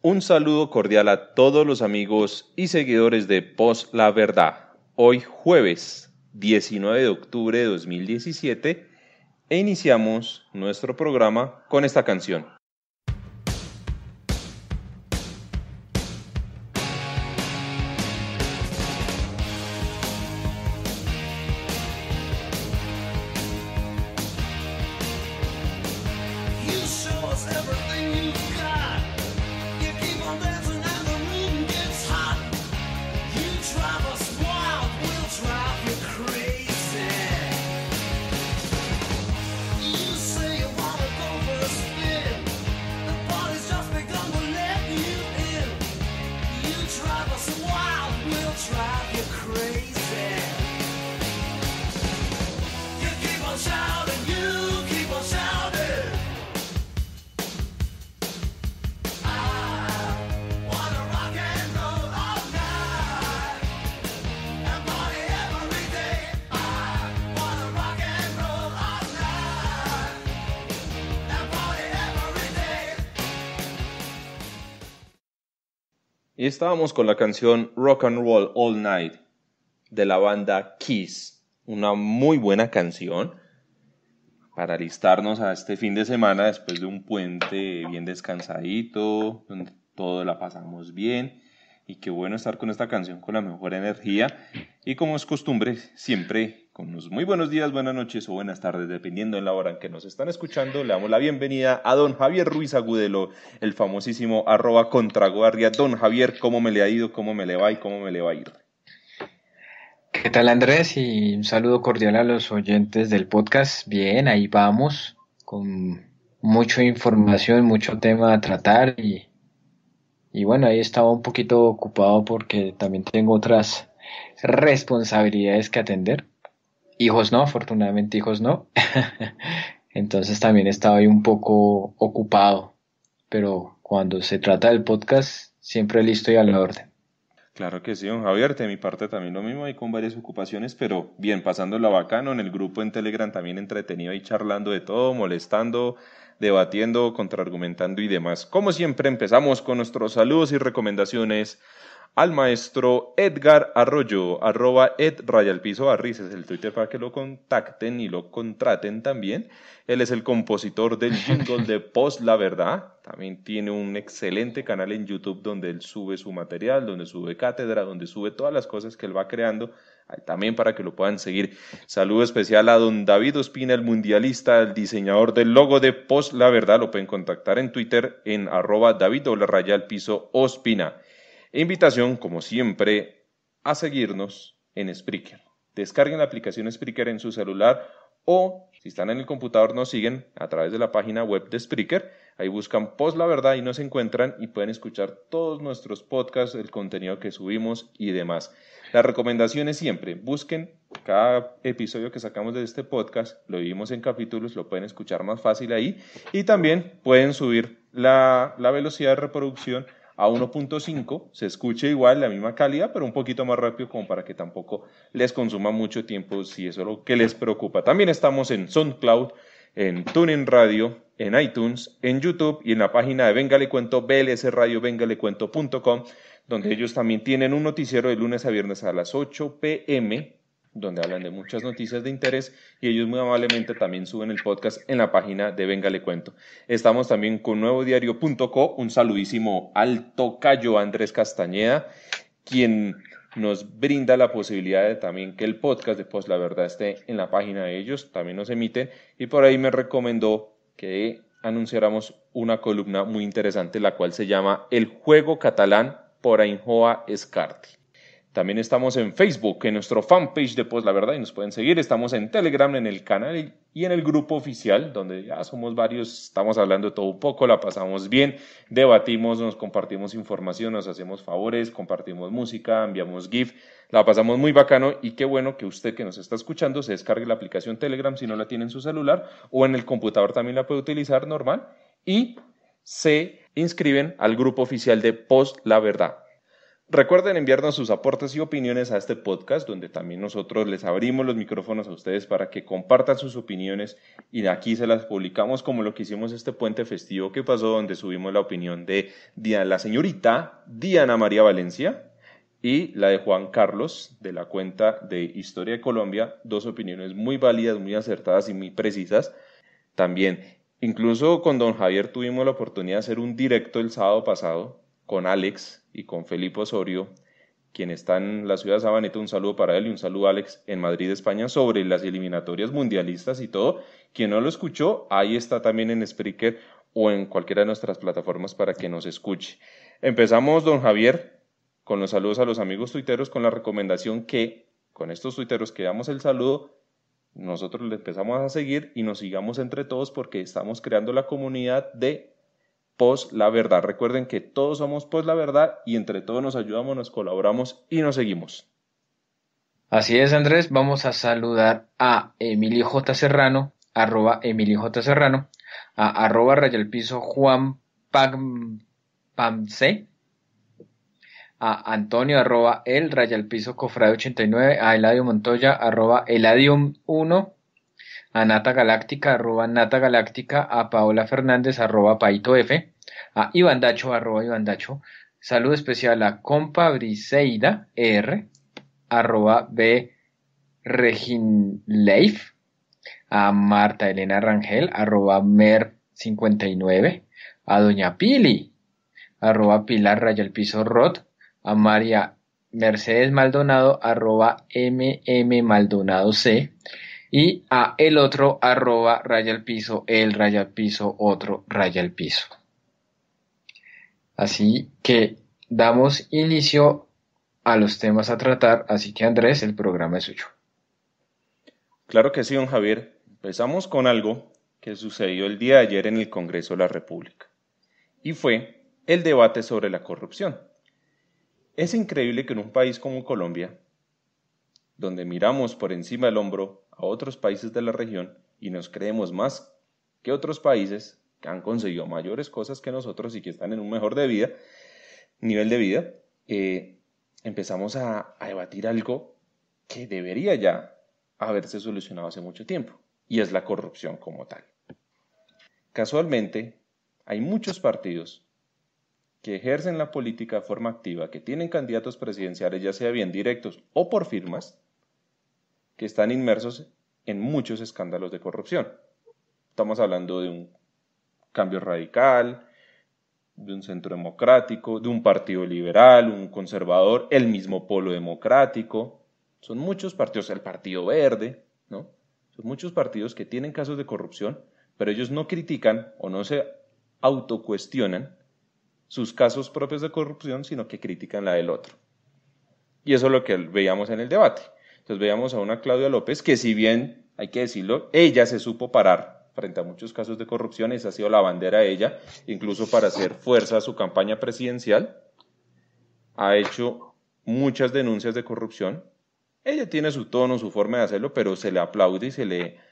Un saludo cordial a todos los amigos y seguidores de Post La Verdad. Hoy jueves 19 de octubre de 2017 iniciamos nuestro programa con esta canción. Y estábamos con la canción Rock and Roll All Night de la banda Kiss, una muy buena canción para alistarnos a este fin de semana después de un puente bien descansadito, donde todo la pasamos bien. Y qué bueno estar con esta canción con la mejor energía y como es costumbre siempre con unos muy buenos días, buenas noches o buenas tardes dependiendo de la hora en que nos están escuchando. Le damos la bienvenida a don Javier Ruiz Agudelo, el famosísimo @contraguardia. Don Javier, ¿cómo me le ha ido? ¿Cómo me le va y cómo me le va a ir? ¿Qué tal, Andrés? Y un saludo cordial a los oyentes del podcast. Bien, ahí vamos con mucha información, mucho tema a tratar y bueno, ahí estaba un poquito ocupado porque también tengo otras responsabilidades que atender. Hijos no, afortunadamente hijos no. Entonces también estaba ahí un poco ocupado, pero cuando se trata del podcast, siempre listo y a la orden. Claro que sí, don Javier, de mi parte también lo mismo, ahí con varias ocupaciones, pero bien, pasándola bacano en el grupo en Telegram también entretenido ahí charlando de todo, molestando, debatiendo, contraargumentando y demás. Como siempre empezamos con nuestros saludos y recomendaciones al maestro Edgar Arroyo, @ed_Barris, es el Twitter para que lo contacten y lo contraten también. Él es el compositor del jingle de Post La Verdad. También tiene un excelente canal en YouTube donde él sube su material, donde sube cátedra, donde sube todas las cosas que él va creando. También para que lo puedan seguir. Saludo especial a don David Ospina, el mundialista, el diseñador del logo de Post La Verdad. Lo pueden contactar en Twitter en @David_Ospina. Invitación, como siempre, a seguirnos en Spreaker. Descarguen la aplicación Spreaker en su celular o, si están en el computador, nos siguen a través de la página web de Spreaker. Ahí buscan Post La Verdad y nos encuentran y pueden escuchar todos nuestros podcasts, el contenido que subimos y demás. Las recomendaciones siempre, busquen cada episodio que sacamos de este podcast, lo dividimos en capítulos, lo pueden escuchar más fácil ahí y también pueden subir la velocidad de reproducción a 1.5, se escucha igual, la misma calidad, pero un poquito más rápido como para que tampoco les consuma mucho tiempo si eso es lo que les preocupa. También estamos en SoundCloud, en TuneIn Radio, en iTunes, en YouTube y en la página de Venga Le Cuento, blsradiovengaLecuento.com, donde ellos también tienen un noticiero de lunes a viernes a las 8 p.m., donde hablan de muchas noticias de interés y ellos muy amablemente también suben el podcast en la página de Venga Le Cuento. Estamos también con nuevodiario.co, un saludísimo al tocayo Andrés Castañeda, quien nos brinda la posibilidad de también que el podcast de Post La Verdad esté en la página de ellos, también nos emiten y por ahí me recomendó que anunciáramos una columna muy interesante, la cual se llama El Juego Catalán por Ainhoa Escarti. También estamos en Facebook, en nuestro fanpage de Post La Verdad y nos pueden seguir. Estamos en Telegram, en el canal y en el grupo oficial, donde ya somos varios, estamos hablando de todo un poco, la pasamos bien, debatimos, nos compartimos información, nos hacemos favores, compartimos música, enviamos GIF, la pasamos muy bacano y qué bueno que usted que nos está escuchando se descargue la aplicación Telegram si no la tiene en su celular o en el computador también la puede utilizar normal y se inscriben al grupo oficial de Post La Verdad. Recuerden enviarnos sus aportes y opiniones a este podcast, donde también nosotros les abrimos los micrófonos a ustedes para que compartan sus opiniones y aquí se las publicamos como lo que hicimos este puente festivo que pasó, donde subimos la opinión de la señorita Diana María Valencia y la de Juan Carlos de la cuenta de Historia de Colombia, dos opiniones muy válidas, muy acertadas y muy precisas. También, incluso con don Javier tuvimos la oportunidad de hacer un directo el sábado pasado con Alex y con Felipe Osorio, quien está en la ciudad de Sabaneta. Un saludo para él y un saludo a Alex en Madrid, España, sobre las eliminatorias mundialistas y todo. Quien no lo escuchó, ahí está también en Spreaker o en cualquiera de nuestras plataformas para que nos escuche. Empezamos, don Javier, con los saludos a los amigos tuiteros, con la recomendación que con estos tuiteros que damos el saludo, nosotros le empezamos a seguir y nos sigamos entre todos porque estamos creando la comunidad de Post la Verdad. Recuerden que todos somos Post la Verdad y entre todos nos ayudamos, nos colaboramos y nos seguimos. Así es, Andrés. Vamos a saludar a Emilio J. Serrano, Emilio J. Serrano, a @rayalpiso Juan Pamce, a Antonio @el Cofrade 89, a Eladio Montoya @eladium1, a Nata Galáctica @Nata Galáctica, a Paola Fernández @PaitoF, a Iván Dacho @Iván Dacho. Saludo especial a Compa Briseida R, @B Reginleif, a Marta Elena Rangel @Mer59, a Doña Pili @Pilar_Rod, a María Mercedes Maldonado @MMMaldonadoC, y a el otro @el_otro_. Así que damos inicio a los temas a tratar, así que Andrés, el programa es suyo. Claro que sí, don Javier. Empezamos con algo que sucedió el día de ayer en el Congreso de la República, y fue el debate sobre la corrupción. Es increíble que en un país como Colombia, donde miramos por encima del hombro a otros países de la región y nos creemos más que otros países que han conseguido mayores cosas que nosotros y que están en un mejor nivel de vida, empezamos a debatir algo que debería ya haberse solucionado hace mucho tiempo, y es la corrupción como tal. Casualmente, hay muchos partidos que ejercen la política de forma activa, que tienen candidatos presidenciales, ya sea bien directos o por firmas, que están inmersos en muchos escándalos de corrupción. Estamos hablando de un Cambio Radical, de un Centro Democrático, de un partido liberal, un conservador, el mismo Polo Democrático. Son muchos partidos, el Partido Verde, ¿no? Son muchos partidos que tienen casos de corrupción, pero ellos no critican o no se autocuestionan sus casos propios de corrupción, sino que critican la del otro. Y eso es lo que veíamos en el debate. Entonces veíamos a una Claudia López que, si bien, hay que decirlo, ella se supo parar frente a muchos casos de corrupción, esa ha sido la bandera de ella, incluso para hacer fuerza a su campaña presidencial, ha hecho muchas denuncias de corrupción. Ella tiene su tono, su forma de hacerlo, pero se le aplaude y se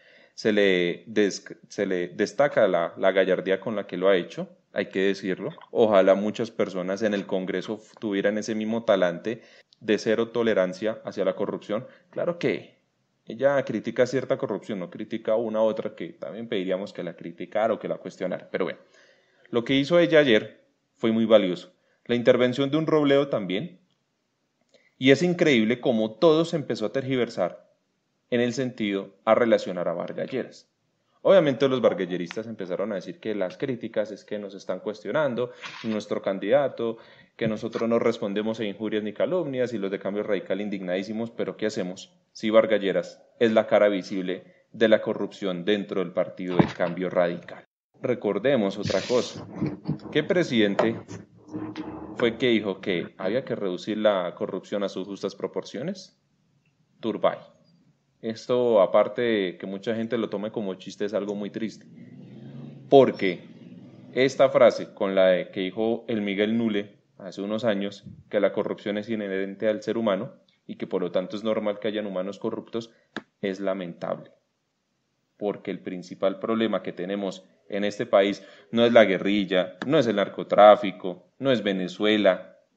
le destaca la gallardía con la que lo ha hecho, hay que decirlo. Ojalá muchas personas en el Congreso tuvieran ese mismo talante de cero tolerancia hacia la corrupción. Claro que ella critica cierta corrupción, no critica una u otra que también pediríamos que la criticara o que la cuestionara. Pero bueno, lo que hizo ella ayer fue muy valioso. La intervención de un Robledo también. Y es increíble cómo todo se empezó a tergiversar en el sentido a relacionar a Vargas Lleras. Obviamente los vargalleristas empezaron a decir que las críticas es que nos están cuestionando nuestro candidato, que nosotros no respondemos a injurias ni calumnias, y los de Cambio Radical indignadísimos, pero ¿qué hacemos si Vargas Lleras es la cara visible de la corrupción dentro del partido del Cambio Radical? Recordemos otra cosa, ¿qué presidente fue que dijo que había que reducir la corrupción a sus justas proporciones? Turbay. Esto, aparte de que mucha gente lo tome como chiste, es algo muy triste, porque esta frase con la que dijo el Miguel Nule hace unos años, que la corrupción es inherente al ser humano y que por lo tanto es normal que hayan humanos corruptos, es lamentable, porque el principal problema que tenemos en este país no es la guerrilla, no es el narcotráfico, no es Venezuela,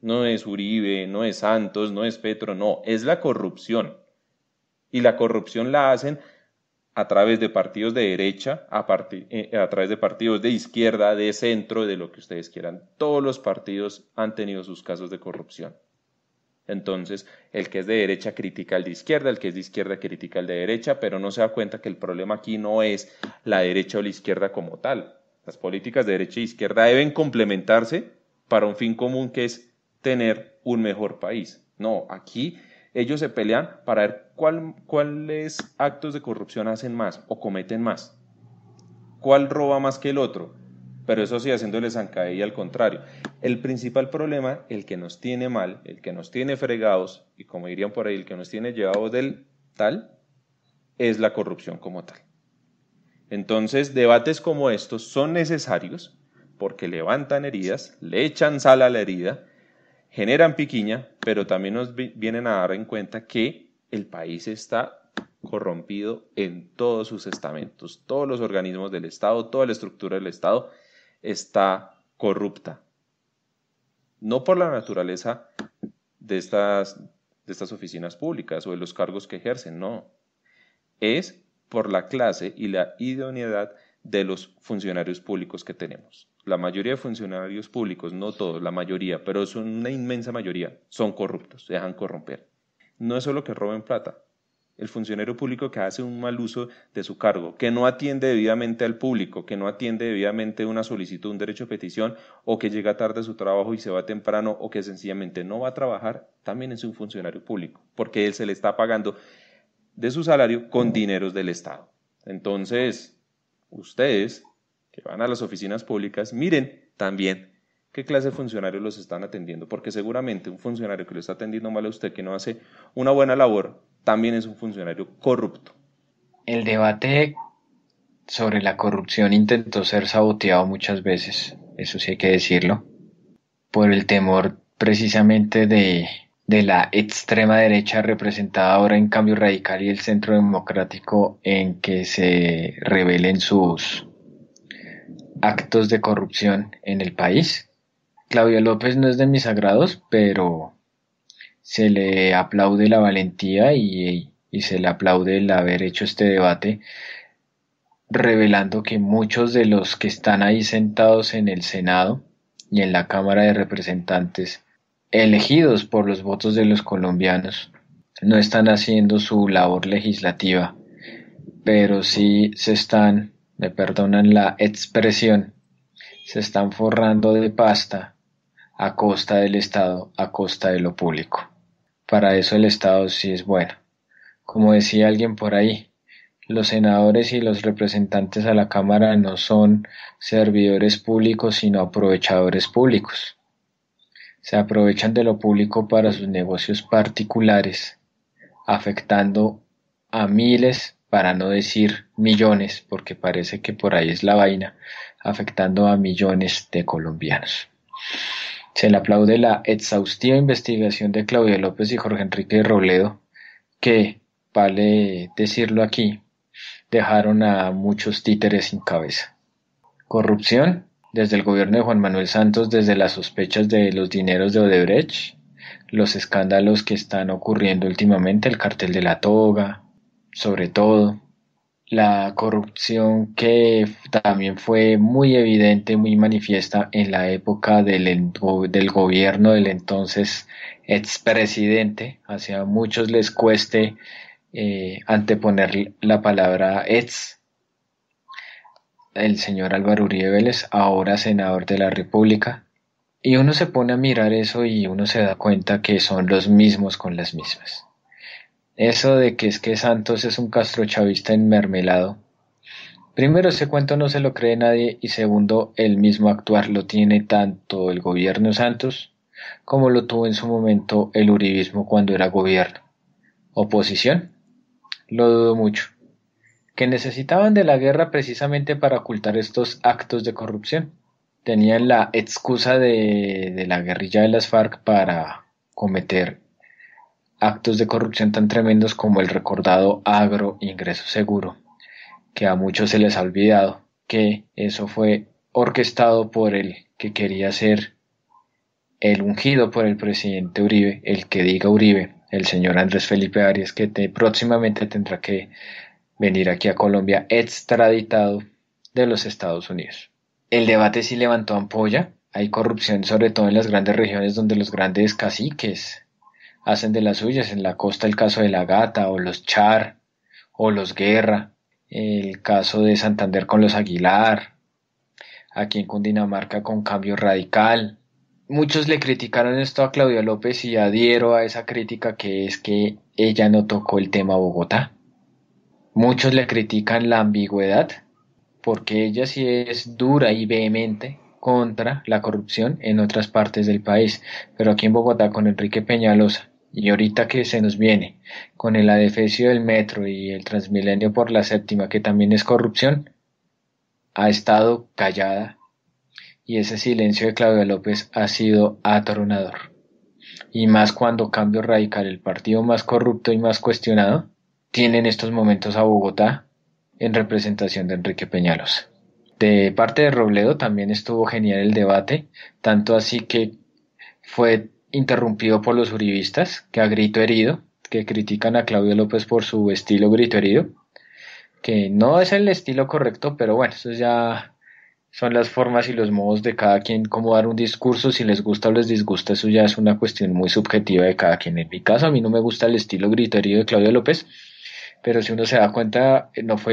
No es Uribe, no es Santos, no es Petro, no, es la corrupción. Y la corrupción la hacen a través de partidos de derecha, a través de partidos de izquierda, de centro, de lo que ustedes quieran. Todos los partidos han tenido sus casos de corrupción. Entonces, el que es de derecha critica al de izquierda, el que es de izquierda critica al de derecha, pero no se da cuenta que el problema aquí no es la derecha o la izquierda como tal. Las políticas de derecha e izquierda deben complementarse para un fin común que es tener un mejor país. No, aquí ellos se pelean para ver cuáles actos de corrupción hacen más o cometen más. ¿Cuál roba más que el otro? Pero eso sí, haciéndole zancadilla al contrario. El principal problema, el que nos tiene mal, el que nos tiene fregados, y como dirían por ahí, el que nos tiene llevados del tal, es la corrupción como tal. Entonces, debates como estos son necesarios porque levantan heridas, le echan sal a la herida, generan piquiña, pero también nos vienen a dar en cuenta que el país está corrompido en todos sus estamentos, todos los organismos del Estado, toda la estructura del Estado está corrupta. No por la naturaleza de estas oficinas públicas o de los cargos que ejercen, no. Es por la clase y la idoneidad de los funcionarios públicos que tenemos. La mayoría de funcionarios públicos, no todos, la mayoría, pero son una inmensa mayoría, son corruptos, se dejan corromper. No es solo que roben plata. El funcionario público que hace un mal uso de su cargo, que no atiende debidamente al público, que no atiende debidamente una solicitud, un derecho de petición, o que llega tarde a su trabajo y se va temprano, o que sencillamente no va a trabajar, también es un funcionario público, porque él se le está pagando de su salario con dineros del Estado. Entonces, ustedes que van a las oficinas públicas, miren también qué clase de funcionarios los están atendiendo, porque seguramente un funcionario que lo está atendiendo mal a usted, que no hace una buena labor, también es un funcionario corrupto. El debate sobre la corrupción intentó ser saboteado muchas veces, eso sí hay que decirlo, por el temor precisamente de la extrema derecha representada ahora en Cambio Radical y el Centro Democrático en que se revelen sus actos de corrupción en el país. Claudia López no es de mis agrados, pero se le aplaude la valentía y se le aplaude el haber hecho este debate, revelando que muchos de los que están ahí sentados en el Senado y en la Cámara de Representantes, elegidos por los votos de los colombianos, no están haciendo su labor legislativa, pero sí se están, me perdonan la expresión, se están forrando de pasta a costa del Estado, a costa de lo público. Para eso el Estado sí es bueno. Como decía alguien por ahí, los senadores y los representantes a la Cámara no son servidores públicos, sino aprovechadores públicos. Se aprovechan de lo público para sus negocios particulares, afectando a miles, para no decir millones, porque parece que por ahí es la vaina, afectando a millones de colombianos. Se le aplaude la exhaustiva investigación de Claudia López y Jorge Enrique Robledo, que, vale decirlo aquí, dejaron a muchos títeres sin cabeza. Corrupción, desde el gobierno de Juan Manuel Santos, desde las sospechas de los dineros de Odebrecht, los escándalos que están ocurriendo últimamente, el cartel de la toga, sobre todo, la corrupción que también fue muy evidente, muy manifiesta en la época del gobierno del entonces expresidente. Hacia muchos les cueste anteponer la palabra ex, el señor Álvaro Uribe Vélez, ahora senador de la República. Y uno se pone a mirar eso y uno se da cuenta que son los mismos con las mismas. Eso de que es que Santos es un castrochavista enmermelado. Primero, ese cuento no se lo cree nadie y segundo, el mismo actuar lo tiene tanto el gobierno Santos como lo tuvo en su momento el uribismo cuando era gobierno. ¿Oposición? Lo dudo mucho. Que necesitaban de la guerra precisamente para ocultar estos actos de corrupción. Tenían la excusa de la guerrilla de las FARC para cometer actos de corrupción tan tremendos como el recordado Agro Ingreso Seguro, que a muchos se les ha olvidado que eso fue orquestado por el que quería ser el ungido por el presidente Uribe, el que diga Uribe, el señor Andrés Felipe Arias, que próximamente tendrá que venir aquí a Colombia extraditado de los Estados Unidos. El debate sí levantó ampolla, hay corrupción sobre todo en las grandes regiones donde los grandes caciques hacen de las suyas, en la costa el caso de la Gata o los Char o los Guerra, el caso de Santander con los Aguilar, aquí en Cundinamarca con Cambio Radical. Muchos le criticaron esto a Claudia López y adhiero a esa crítica, que es que ella no tocó el tema Bogotá. Muchos le critican la ambigüedad, porque ella sí es dura y vehemente contra la corrupción en otras partes del país, pero aquí en Bogotá con Enrique Peñalosa, y ahorita que se nos viene con el adefesio del metro y el Transmilenio por la séptima, que también es corrupción, ha estado callada, y ese silencio de Claudia López ha sido atronador. Y más cuando Cambio Radical, el partido más corrupto y más cuestionado, tiene en estos momentos a Bogotá en representación de Enrique Peñalosa. De parte de Robledo también estuvo genial el debate, tanto así que fue interrumpido por los uribistas, que a grito herido, que critican a Claudia López por su estilo grito herido, que no es el estilo correcto, pero bueno, eso ya son las formas y los modos de cada quien, cómo dar un discurso, si les gusta o les disgusta, eso ya es una cuestión muy subjetiva de cada quien. En mi caso, a mí no me gusta el estilo grito herido de Claudia López, pero si uno se da cuenta,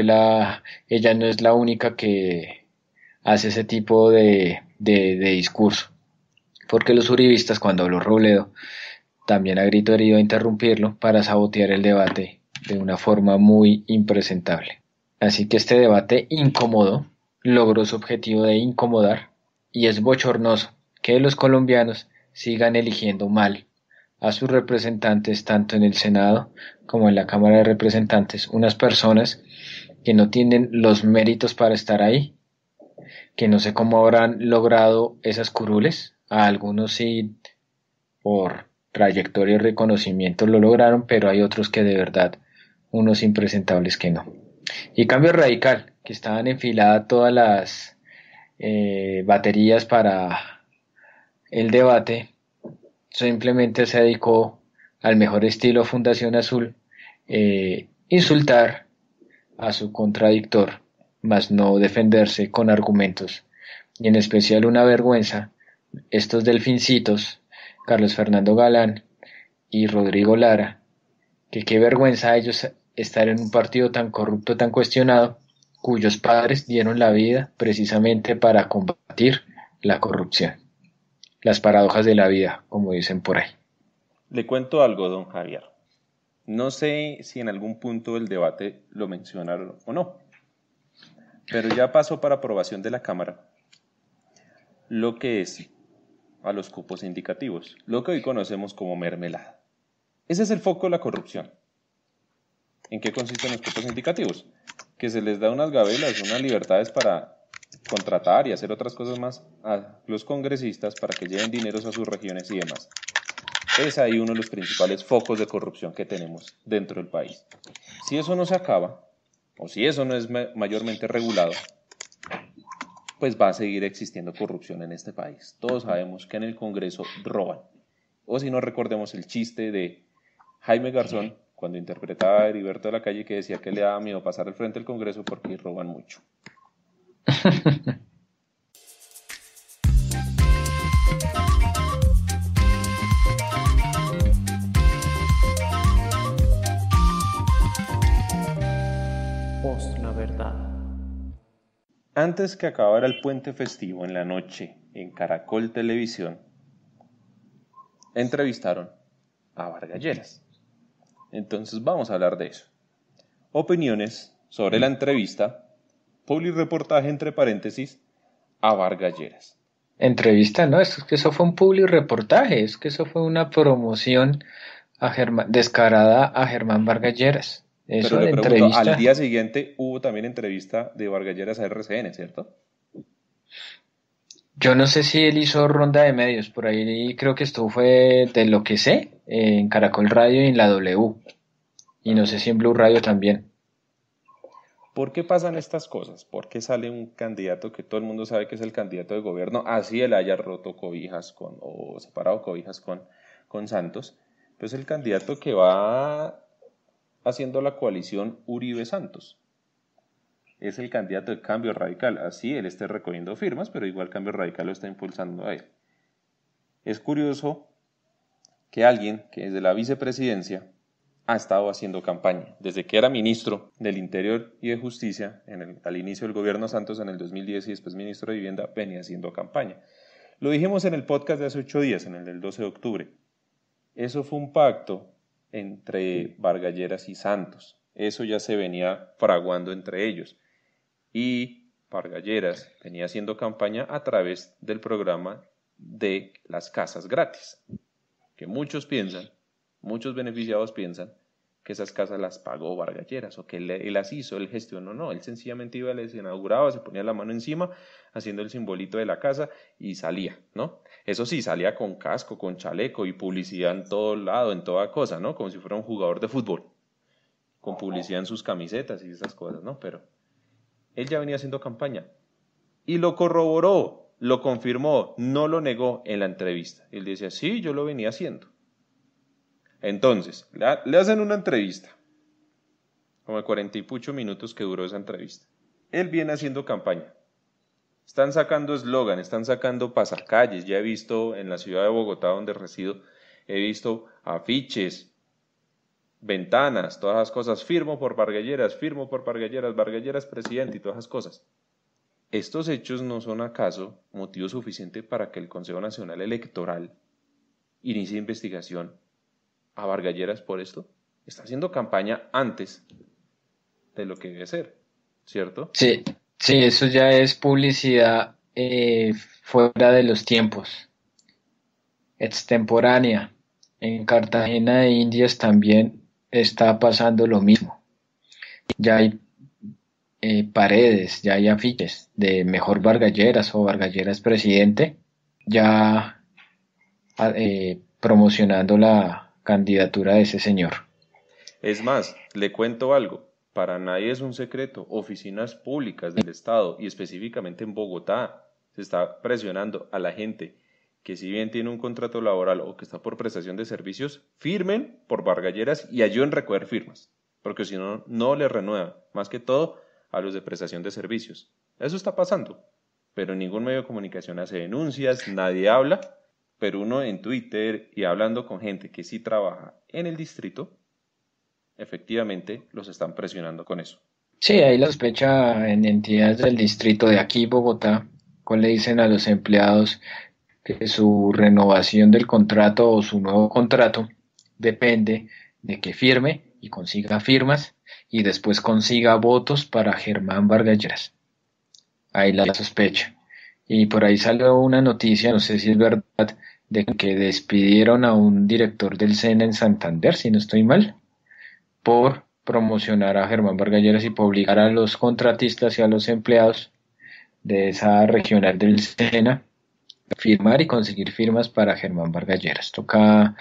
ella no es la única que hace ese tipo de discurso, porque los uribistas, cuando habló Robledo, también a grito herido a interrumpirlo para sabotear el debate de una forma muy impresentable. Así que este debate incomodó, logró su objetivo de incomodar, y es bochornoso que los colombianos sigan eligiendo mal a sus representantes tanto en el Senado como en la Cámara de Representantes, unas personas que no tienen los méritos para estar ahí, que no sé cómo habrán logrado esas curules, a algunos sí por trayectoria y reconocimiento lo lograron, pero hay otros que de verdad, unos impresentables que no. Y Cambio Radical, que estaban enfiladas todas las baterías para el debate, simplemente se dedicó al mejor estilo Fundación Azul, insultar a su contradictor, mas no defenderse con argumentos. Y en especial una vergüenza, estos delfincitos, Carlos Fernando Galán y Rodrigo Lara, que qué vergüenza ellos estar en un partido tan corrupto, tan cuestionado, cuyos padres dieron la vida precisamente para combatir la corrupción. Las paradojas de la vida, como dicen por ahí. Le cuento algo, don Javier. No sé si en algún punto del debate lo mencionaron o no, pero ya pasó para aprobación de la Cámara lo que es a los cupos indicativos, lo que hoy conocemos como mermelada. Ese es el foco de la corrupción. ¿En qué consisten los cupos indicativos? Que se les da unas gabelas, unas libertades para contratar y hacer otras cosas más a los congresistas para que lleven dineros a sus regiones y demás. Es ahí uno de los principales focos de corrupción que tenemos dentro del país. Si eso no se acaba, o si eso no es mayormente regulado, pues va a seguir existiendo corrupción en este país. Todos sabemos que en el Congreso roban. O si no, recordemos el chiste de Jaime Garzón, cuando interpretaba a Heriberto de la Calle, que decía que le daba miedo pasar al frente del Congreso porque roban mucho. La verdad. Antes que acabara el puente festivo en la noche en Caracol Televisión, entrevistaron a Vargas Lleras. Entonces vamos a hablar de eso. Opiniones sobre la entrevista, publireportaje entre paréntesis, a Vargas Lleras. Entrevista, no, es que eso fue un publireportaje, es que eso fue una promoción descarada a Germán Vargas Lleras. Eso. Pero le de pregunto, entrevista. al día siguiente hubo también entrevista de Vargas Lleras a RCN, ¿cierto? Yo no sé si él hizo ronda de medios, por ahí creo que esto fue de lo que sé, en Caracol Radio y en la W, y no sé si en Blue Radio también. ¿Por qué pasan estas cosas? ¿Por qué sale un candidato que todo el mundo sabe que es el candidato de gobierno, así él haya roto cobijas o separado cobijas con Santos? Pues el candidato que va haciendo la coalición Uribe-Santos. Es el candidato de Cambio Radical. Así él esté recogiendo firmas, pero igual Cambio Radical lo está impulsando a él. Es curioso que alguien que desde la vicepresidencia ha estado haciendo campaña. Desde que era ministro del Interior y de Justicia, al inicio del gobierno Santos en el 2010 y después ministro de Vivienda, venía haciendo campaña. Lo dijimos en el podcast de hace 8 días, en el del 12 de octubre. Eso fue un pacto entre Vargas Lleras y Santos. Eso ya se venía fraguando entre ellos. Y Vargas Lleras venía haciendo campaña a través del programa de las casas gratis, que muchos beneficiados piensan que esas casas las pagó Vargas Lleras o que él las hizo, él gestionó. No, él sencillamente iba, les inauguraba, se ponía la mano encima haciendo el simbolito de la casa y salía, ¿no? Eso sí, salía con casco, con chaleco y publicidad en todo lado, en toda cosa, ¿no? Como si fuera un jugador de fútbol, con publicidad en sus camisetas y esas cosas, ¿no? Pero él ya venía haciendo campaña y lo corroboró, lo confirmó, no lo negó en la entrevista. Él decía, sí, yo lo venía haciendo. Entonces, le hacen una entrevista, como de 40 y pucho minutos que duró esa entrevista. Él viene haciendo campaña. Están sacando eslogan, están sacando pasacalles. Ya he visto en la ciudad de Bogotá, donde resido, he visto afiches, ventanas, todas esas cosas. Firmo por Vargas Lleras, Vargas Lleras presidente y todas esas cosas. ¿Estos hechos no son acaso motivo suficiente para que el Consejo Nacional Electoral inicie investigación a Vargas Lleras por esto? Está haciendo campaña antes de lo que debe ser, ¿cierto? Sí, eso ya es publicidad fuera de los tiempos, extemporánea. En Cartagena de Indias también está pasando lo mismo. Ya hay paredes, ya hay afiches de mejor Vargas Lleras o Vargas Lleras presidente, ya promocionando la candidatura de ese señor. Es más, le cuento algo, para nadie es un secreto, oficinas públicas del Estado y específicamente en Bogotá se está presionando a la gente que si bien tiene un contrato laboral o que está por prestación de servicios, firmen por Vargas Lleras y ayuden a recoger firmas, porque si no, no le renuevan, más que todo a los de prestación de servicios. Eso está pasando, pero ningún medio de comunicación hace denuncias, nadie habla. Pero uno en Twitter y hablando con gente que sí trabaja en el distrito, efectivamente los están presionando con eso. Sí, hay la sospecha en entidades del distrito de aquí, Bogotá, cuando le dicen a los empleados que su renovación del contrato o su nuevo contrato depende de que firme y consiga firmas y después consiga votos para Germán Vargas Lleras. Ahí la sospecha. Y por ahí salió una noticia, no sé si es verdad, de que despidieron a un director del SENA en Santander, si no estoy mal, por promocionar a Germán Vargas Lleras y por obligar a los contratistas y a los empleados de esa regional del SENA a firmar y conseguir firmas para Germán Vargas Lleras. Toca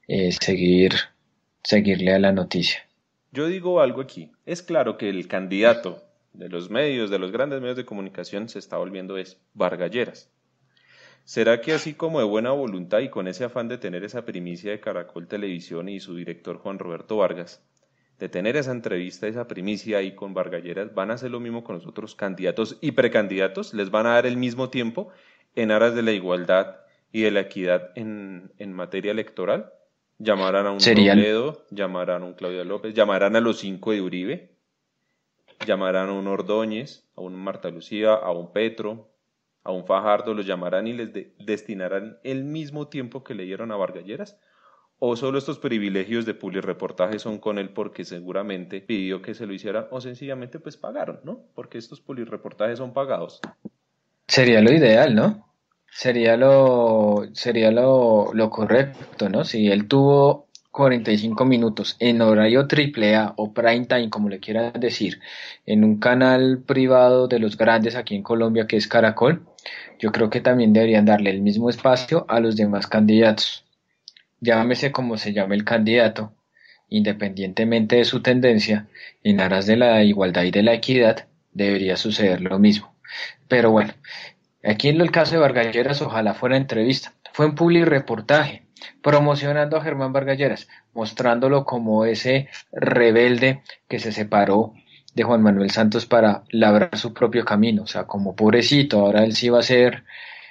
seguirle a la noticia. Yo digo algo aquí. Es claro que el candidato de los medios, de los grandes medios de comunicación, se está volviendo Vargas Lleras. ¿Será que así como de buena voluntad y con ese afán de tener esa primicia de Caracol Televisión y su director Juan Roberto Vargas, de tener esa entrevista, esa primicia ahí con Vargas Lleras, van a hacer lo mismo con los otros candidatos y precandidatos? ¿Les van a dar el mismo tiempo en aras de la igualdad y de la equidad en materia electoral? ¿Llamarán a un Robledo? ¿Llamarán a un Claudia López? ¿Llamarán a los 5 de Uribe? ¿Llamarán a un Ordóñez, a un Marta Lucía, a un Petro, a un Fajardo? ¿Los llamarán y les destinarán el mismo tiempo que le dieron a Vargas Lleras? ¿O solo estos privilegios de publireportaje son con él porque seguramente pidió que se lo hiciera o sencillamente pues pagaron, ¿no? Porque estos publireportajes son pagados. Sería lo ideal, ¿no? Sería lo correcto, ¿no? Si él tuvo 45 minutos en horario AAA o prime time, como le quieran decir, en un canal privado de los grandes aquí en Colombia que es Caracol, yo creo que también deberían darle el mismo espacio a los demás candidatos. Llámese como se llame el candidato, independientemente de su tendencia, en aras de la igualdad y de la equidad, debería suceder lo mismo. Pero bueno, aquí en el caso de Vargas Lleras, ojalá fuera entrevista. Fue un public reportaje promocionando a Germán Vargas Lleras, mostrándolo como ese rebelde que se separó de Juan Manuel Santos para labrar su propio camino. O sea, como pobrecito, ahora él sí va a ser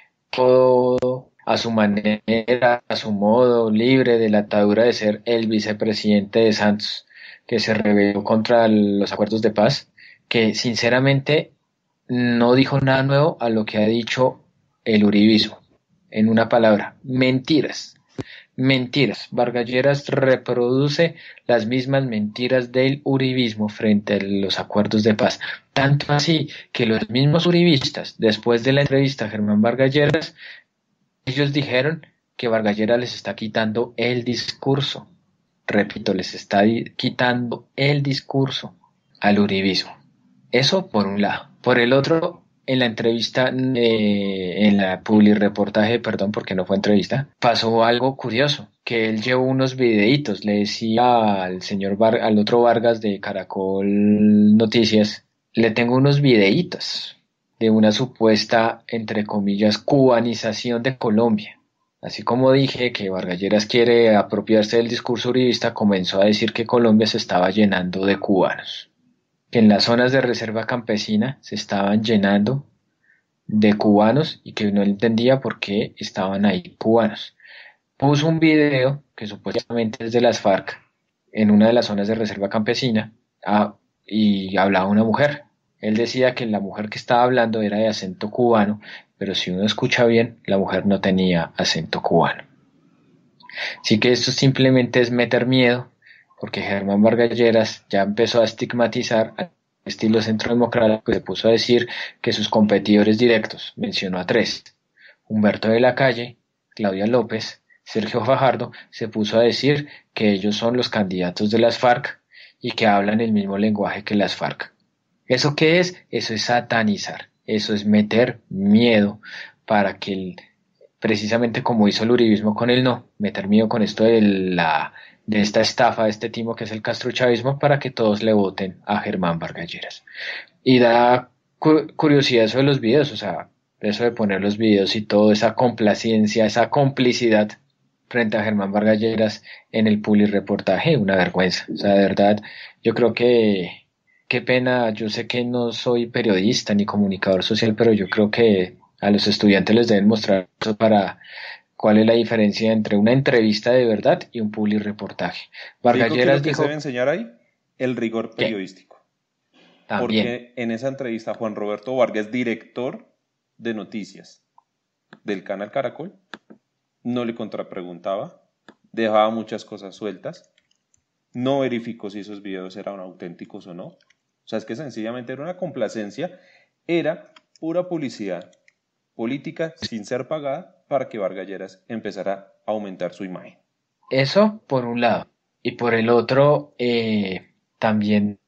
todo a su manera, a su modo, libre de la atadura de ser el vicepresidente de Santos, que se rebeló contra los acuerdos de paz, que sinceramente no dijo nada nuevo a lo que ha dicho el uribismo. En una palabra, mentiras. Mentiras. Vargas Lleras reproduce las mismas mentiras del uribismo frente a los acuerdos de paz. Tanto así que los mismos uribistas, después de la entrevista a Germán Vargas Lleras, ellos dijeron que Vargas Lleras les está quitando el discurso. Repito, les está quitando el discurso al uribismo. Eso por un lado. Por el otro, en la entrevista, en la publireportaje, perdón, porque no fue entrevista, pasó algo curioso, que él llevó unos videitos, le decía al al otro Vargas de Caracol Noticias, le tengo unos videitos de una supuesta, entre comillas, cubanización de Colombia. Así como dije que Vargas Lleras quiere apropiarse del discurso uribista, comenzó a decir que Colombia se estaba llenando de cubanos, que en las zonas de reserva campesina se estaban llenando de cubanos y que no entendía por qué estaban ahí cubanos. Puso un video que supuestamente es de las FARC en una de las zonas de reserva campesina y hablaba una mujer. Él decía que la mujer que estaba hablando era de acento cubano, pero si uno escucha bien, la mujer no tenía acento cubano. Así que esto simplemente es meter miedo, porque Germán Vargas Lleras ya empezó a estigmatizar al estilo centro democrático, se puso a decir que sus competidores directos, mencionó a tres: Humberto de la Calle, Claudia López, Sergio Fajardo, se puso a decir que ellos son los candidatos de las FARC y que hablan el mismo lenguaje que las FARC. ¿Eso qué es? Eso es satanizar, eso es meter miedo para que precisamente como hizo el uribismo con el no, meter miedo con esto de esta estafa, de este timo que es el castrochavismo, para que todos le voten a Germán Vargas Lleras. Y da curiosidad eso de los videos, o sea, eso de poner los videos y todo, esa complacencia, esa complicidad frente a Germán Vargas Lleras en el publireportaje, una vergüenza. O sea, de verdad, yo creo que qué pena, yo sé que no soy periodista ni comunicador social, pero yo creo que a los estudiantes les deben mostrar eso para cuál es la diferencia entre una entrevista de verdad y un publireportaje. Vargas Lleras dijo... ¿Qué se debe enseñar ahí? El rigor periodístico. También. Porque en esa entrevista Juan Roberto Vargas, director de noticias del canal Caracol, no le contrapreguntaba, dejaba muchas cosas sueltas, no verificó si esos videos eran auténticos o no. O sea, es que sencillamente era una complacencia, era pura publicidad política sin ser pagada para que Vargas Lleras empezara a aumentar su imagen. Eso por un lado. Y por el otro, también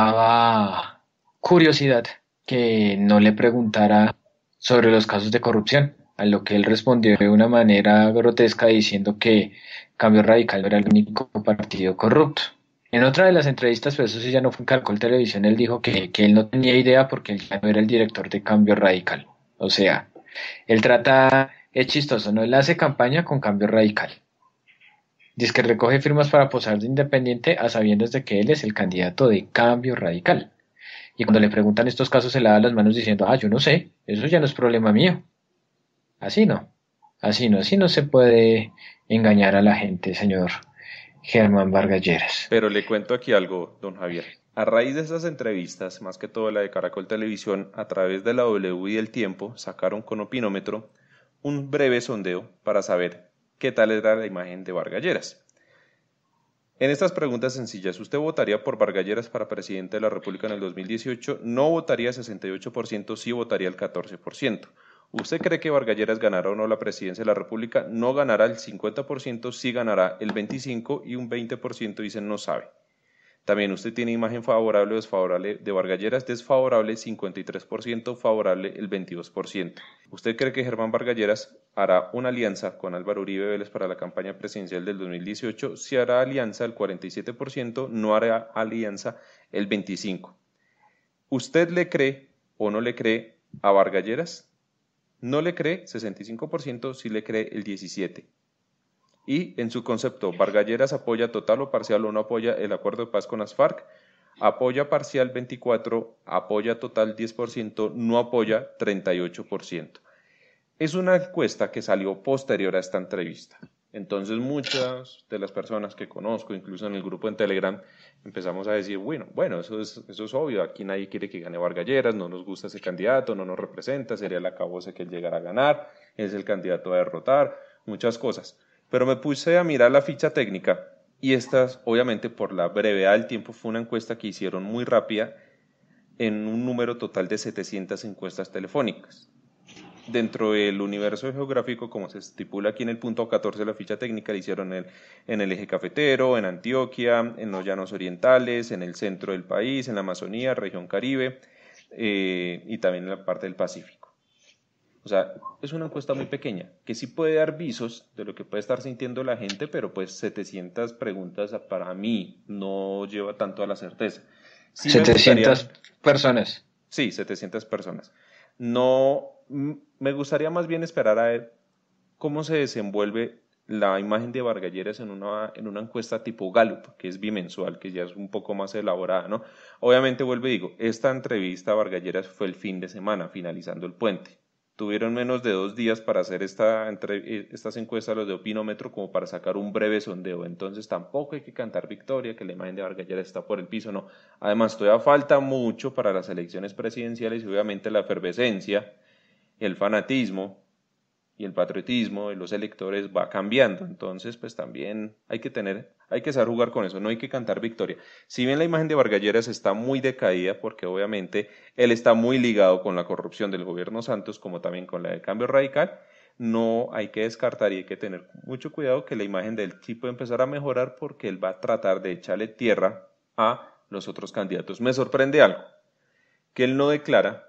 daba curiosidad que no le preguntara sobre los casos de corrupción, a lo que él respondió de una manera grotesca diciendo que Cambio Radical no era el único partido corrupto. En otra de las entrevistas, pero eso sí ya no fue en Caracol Televisión, él dijo que él no tenía idea porque él ya no era el director de Cambio Radical. O sea, él es chistoso, ¿no? Él hace campaña con Cambio Radical. Dice que recoge firmas para posar de independiente a sabiendas de que él es el candidato de Cambio Radical. Y cuando le preguntan estos casos se lava las manos diciendo, yo no sé, eso ya no es problema mío. Así no se puede engañar a la gente, señor Germán Vargas Lleras. Pero le cuento aquí algo, don Javier. A raíz de esas entrevistas, más que todo la de Caracol Televisión, a través de la W y El Tiempo, sacaron con Opinómetro un breve sondeo para saber qué tal era la imagen de Vargas Lleras. En estas preguntas sencillas, ¿usted votaría por Vargas Lleras para presidente de la República en el 2018? No votaría 68%, sí votaría el 14%. ¿Usted cree que Vargas Lleras ganará o no la presidencia de la República? No ganará el 50%, sí ganará el 25% y un 20% dicen no sabe. También usted tiene imagen favorable o desfavorable de Vargas Lleras, desfavorable 53%, favorable el 22%. ¿Usted cree que Germán Vargas Lleras hará una alianza con Álvaro Uribe Vélez para la campaña presidencial del 2018? Si hará alianza el 47%, no hará alianza el 25%. ¿Usted le cree o no le cree a Vargas Lleras? No le cree 65%, sí le cree el 17%. Y en su concepto, Vargas Lleras apoya total o parcial o no apoya el acuerdo de paz con las FARC, apoya parcial 24%, apoya total 10%, no apoya 38%. Es una encuesta que salió posterior a esta entrevista. Entonces muchas de las personas que conozco, incluso en el grupo en Telegram, empezamos a decir, bueno, eso es obvio, aquí nadie quiere que gane Vargas Lleras, no nos gusta ese candidato, no nos representa, sería el acabose que él llegara a ganar, es el candidato a derrotar, muchas cosas. Pero me puse a mirar la ficha técnica y esta, obviamente por la brevedad del tiempo, fue una encuesta que hicieron muy rápida en un número total de 700 encuestas telefónicas. Dentro del universo geográfico, como se estipula aquí en el punto 14 de la ficha técnica, la hicieron en el eje cafetero, en Antioquia, en los llanos orientales, en el centro del país, en la Amazonía, región Caribe y también en la parte del Pacífico. O sea, es una encuesta muy pequeña, que sí puede dar visos de lo que puede estar sintiendo la gente, pero pues 700 preguntas para mí no lleva tanto a la certeza. Sí 700 personas. Sí, 700 personas. No, me gustaría más bien esperar a ver cómo se desenvuelve la imagen de Vargas Lleras en una encuesta tipo Gallup, que es bimensual, que ya es un poco más elaborada, ¿no? Obviamente, vuelvo y digo, esta entrevista a Vargas Lleras fue el fin de semana, finalizando el puente. Tuvieron menos de 2 días para hacer estas encuestas, los de Opinómetro, como para sacar un breve sondeo. Entonces tampoco hay que cantar victoria, que la imagen de Vargas Lleras está por el piso, no. Además, todavía falta mucho para las elecciones presidenciales y obviamente la efervescencia, el fanatismo y el patriotismo de los electores va cambiando. Entonces, pues también hay que saber jugar con eso, no hay que cantar victoria. Si bien la imagen de Vargas Lleras está muy decaída, porque obviamente él está muy ligado con la corrupción del gobierno Santos, como también con la del Cambio Radical, no hay que descartar y hay que tener mucho cuidado que la imagen de él sí puede empezar a mejorar, porque él va a tratar de echarle tierra a los otros candidatos. Me sorprende algo, que él no declara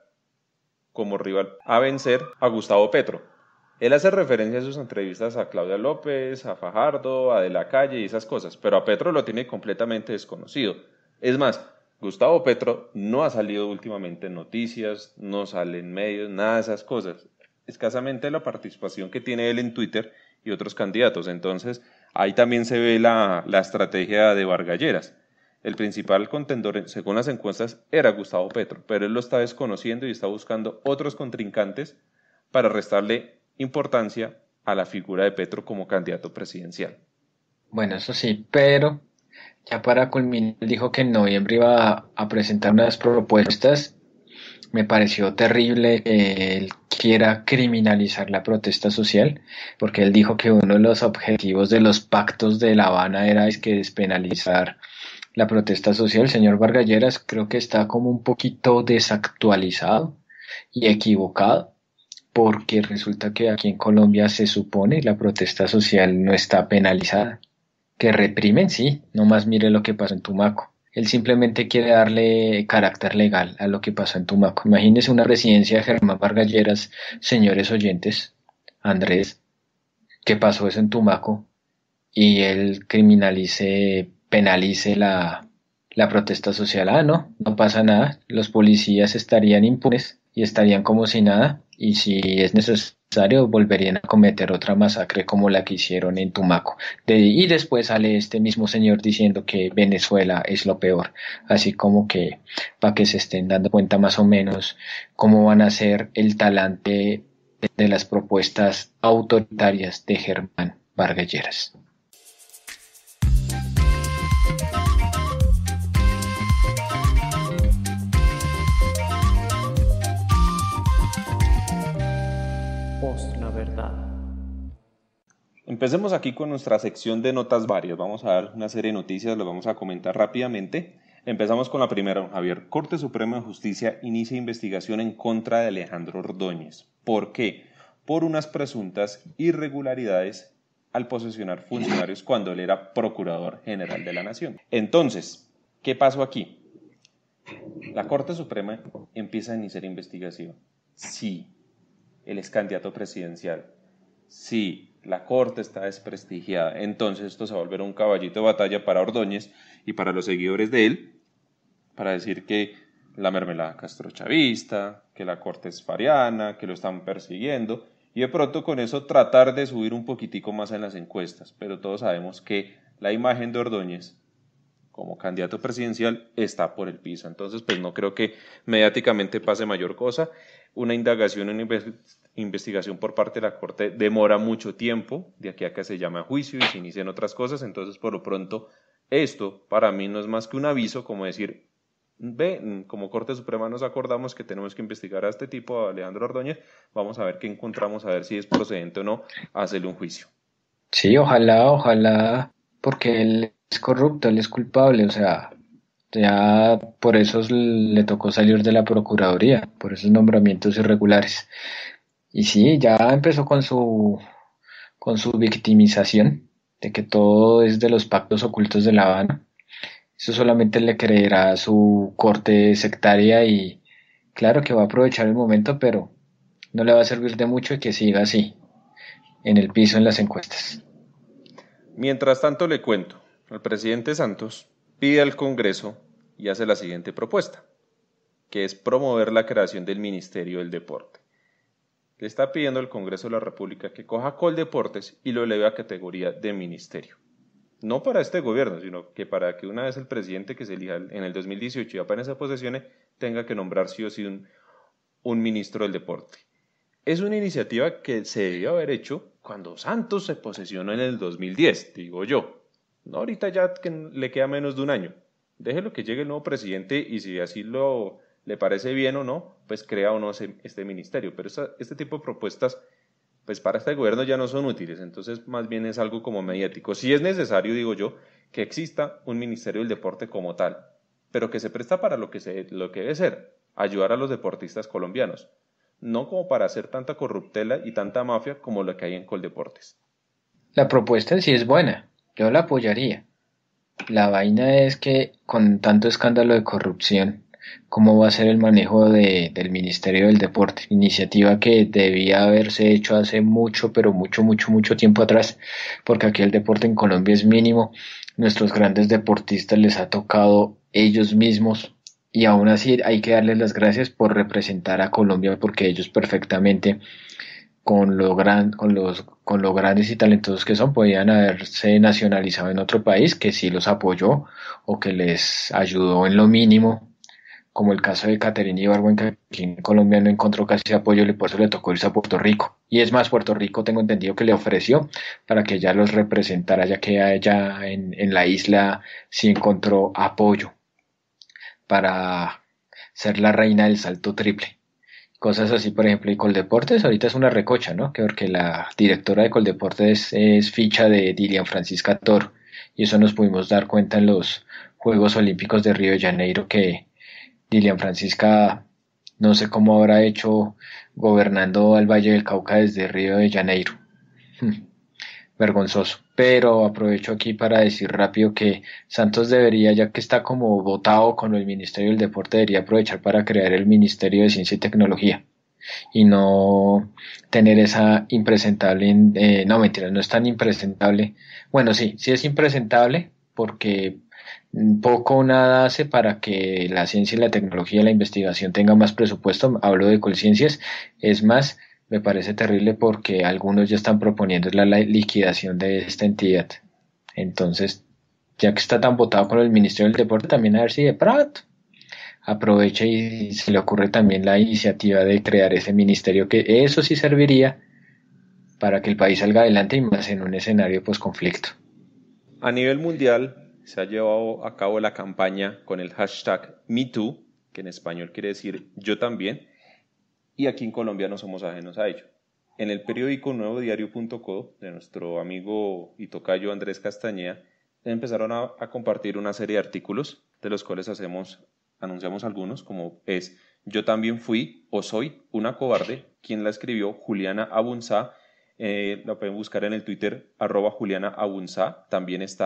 como rival a vencer a Gustavo Petro. Él hace referencia en sus entrevistas a Claudia López, a Fajardo, a De la Calle y esas cosas, pero a Petro lo tiene completamente desconocido. Es más, Gustavo Petro no ha salido últimamente en noticias, no sale en medios, nada de esas cosas. Escasamente la participación que tiene él en Twitter y otros candidatos. Entonces, ahí también se ve la estrategia de Vargas Lleras. El principal contendor, según las encuestas, era Gustavo Petro, pero él lo está desconociendo y está buscando otros contrincantes para restarle importancia a la figura de Petro como candidato presidencial. Bueno, eso sí, pero ya para culminar, dijo que en noviembre iba a presentar unas propuestas. Me pareció terrible que él quiera criminalizar la protesta social, porque él dijo que uno de los objetivos de los pactos de La Habana era que despenalizar la protesta social. Señor Vargas Lleras, creo que está como un poquito desactualizado y equivocado, porque resulta que aquí en Colombia se supone la protesta social no está penalizada. Que reprimen, sí, nomás mire lo que pasó en Tumaco. Él simplemente quiere darle carácter legal a lo que pasó en Tumaco. Imagínese una presidencia de Germán Vargas Lleras, señores oyentes, Andrés, que pasó eso en Tumaco y él penalice la protesta social. Ah, no pasa nada, los policías estarían impunes y estarían como si nada, y si es necesario volverían a cometer otra masacre como la que hicieron en Tumaco. Y después sale este mismo señor diciendo que Venezuela es lo peor, así como que para que se estén dando cuenta más o menos cómo van a ser el talante de las propuestas autoritarias de Germán Vargas Lleras. La verdad. Empecemos aquí con nuestra sección de notas varias. Vamos a dar una serie de noticias, las vamos a comentar rápidamente. Empezamos con la primera, don Javier. Corte Suprema de Justicia inicia investigación en contra de Alejandro Ordóñez. ¿Por qué? Por unas presuntas irregularidades al posesionar funcionarios cuando él era Procurador General de la Nación. Entonces, ¿Qué pasó aquí? La Corte Suprema empieza a iniciar investigación. Sí, él es candidato presidencial. Sí, la Corte está desprestigiada. Entonces esto se va a volver un caballito de batalla para Ordóñez y para los seguidores de él, para decir que la mermelada castrochavista, que la Corte es fariana, que lo están persiguiendo, y de pronto con eso tratar de subir un poquitico más en las encuestas. Pero todos sabemos que la imagen de Ordóñez como candidato presidencial está por el piso. Entonces, pues no creo que mediáticamente pase mayor cosa. Una indagación, una investigación por parte de la Corte demora mucho tiempo, de aquí a que se llame a juicio y se inician otras cosas. Entonces, por lo pronto, esto para mí no es más que un aviso, como decir, ve, como Corte Suprema nos acordamos que tenemos que investigar a este tipo, a Alejandro Ordóñez, vamos a ver qué encontramos, a ver si es procedente o no hacerle un juicio. Sí, ojalá, porque él es corrupto, él es culpable, o sea, ya por eso le tocó salir de la Procuraduría, por esos nombramientos irregulares. Y sí, ya empezó con su victimización, de que todo es de los pactos ocultos de La Habana. Eso solamente le creerá a su corte sectaria y claro que va a aprovechar el momento, pero no le va a servir de mucho que siga así, en el piso en las encuestas. Mientras tanto le cuento, el presidente Santos pide al Congreso y hace la siguiente propuesta, que es promover la creación del Ministerio del Deporte. Le está pidiendo al Congreso de la República que coja Coldeportes y lo eleve a categoría de ministerio. No para este gobierno, sino que para que una vez el presidente que se elija en el 2018 y apenas se posesione, tenga que nombrar sí o sí un ministro del deporte. Es una iniciativa que se debió haber hecho cuando Santos se posesionó en el 2010, digo yo. No ahorita ya que le queda menos de un año. Déjelo que llegue el nuevo presidente y si así le parece bien o no, pues crea o no este ministerio. Pero este tipo de propuestas, pues para este gobierno ya no son útiles. Entonces más bien es algo como mediático. Sí es necesario, digo yo, que exista un ministerio del deporte como tal, pero que se presta para lo que debe ser, ayudar a los deportistas colombianos. No como para hacer tanta corruptela y tanta mafia como lo que hay en Coldeportes. La propuesta en sí es buena, yo la apoyaría. La vaina es que con tanto escándalo de corrupción, ¿cómo va a ser el manejo del Ministerio del Deporte? Iniciativa que debía haberse hecho hace mucho, pero mucho tiempo atrás, porque aquí el deporte en Colombia es mínimo. Nuestros grandes deportistas les ha tocado ellos mismos y aún así hay que darles las gracias por representar a Colombia porque ellos perfectamente con lo grandes y talentosos que son, podían haberse nacionalizado en otro país que sí los apoyó o que les ayudó en lo mínimo, como el caso de Caterina Ibargüen, que aquí en Colombia no encontró casi apoyo y por eso le tocó irse a Puerto Rico. Y es más, Puerto Rico tengo entendido que le ofreció para que ella los representara, ya que ella en la isla sí encontró apoyo para ser la reina del salto triple. Cosas así, por ejemplo, y Coldeportes ahorita es una recocha, ¿no? Que porque la directora de Coldeportes es ficha de Dilian Francisca Toro, y eso nos pudimos dar cuenta en los Juegos Olímpicos de Río de Janeiro, que Dilian Francisca no sé cómo habrá hecho gobernando al Valle del Cauca desde Río de Janeiro. Vergonzoso. Pero aprovecho aquí para decir rápido que Santos debería, ya que está como votado con el Ministerio del Deporte, debería aprovechar para crear el Ministerio de Ciencia y Tecnología y no tener esa impresentable, no mentira, no es tan impresentable. Bueno, sí es impresentable porque poco o nada hace para que la ciencia y la tecnología y la investigación tenga más presupuesto. Hablo de Colciencias, es más, me parece terrible porque algunos ya están proponiendo la liquidación de esta entidad. Entonces, ya que está tan votado con el Ministerio del Deporte, también a ver si de pronto aprovecha y se le ocurre también la iniciativa de crear ese ministerio, que eso sí serviría para que el país salga adelante y más en un escenario post-conflicto. A nivel mundial se ha llevado a cabo la campaña con el hashtag MeToo, que en español quiere decir yo también, y aquí en Colombia no somos ajenos a ello. En el periódico nuevodiario.co de nuestro amigo y tocayo Andrés Castañeda empezaron a compartir una serie de artículos de los cuales anunciamos algunos, como es Yo también fui o soy una cobarde, quien la escribió Juliana Abunzá, la pueden buscar en el Twitter @Juliana Abunzá, también está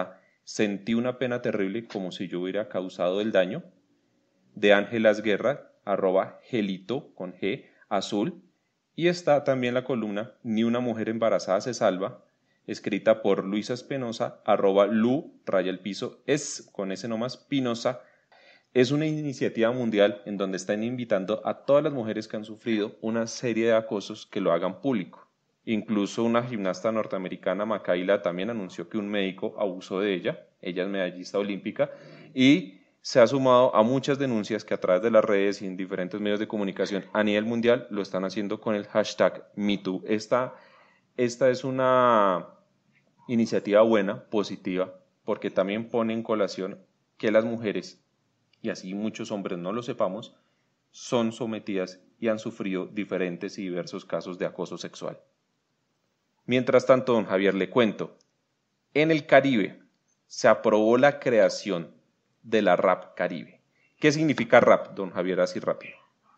Sentí una pena terrible como si yo hubiera causado el daño, de Ángelas Guerra, @gelito con G, azul, y está también la columna Ni una mujer embarazada se salva, escrita por Luisa Espinosa, @lu, es con ese nomás, Pinoza. Es una iniciativa mundial en donde están invitando a todas las mujeres que han sufrido una serie de acosos que lo hagan público. Incluso una gimnasta norteamericana, Makaila, también anunció que un médico abusó de ella. Ella es medallista olímpica y se ha sumado a muchas denuncias que a través de las redes y en diferentes medios de comunicación a nivel mundial lo están haciendo con el hashtag #MeToo. Esta es una iniciativa buena, positiva, porque también pone en colación que las mujeres, y así muchos hombres no lo sepamos, son sometidas y han sufrido diferentes y diversos casos de acoso sexual. Mientras tanto, don Javier, le cuento, en el Caribe se aprobó la creación de la RAP Caribe. ¿Qué significa RAP, don Javier, así rápido?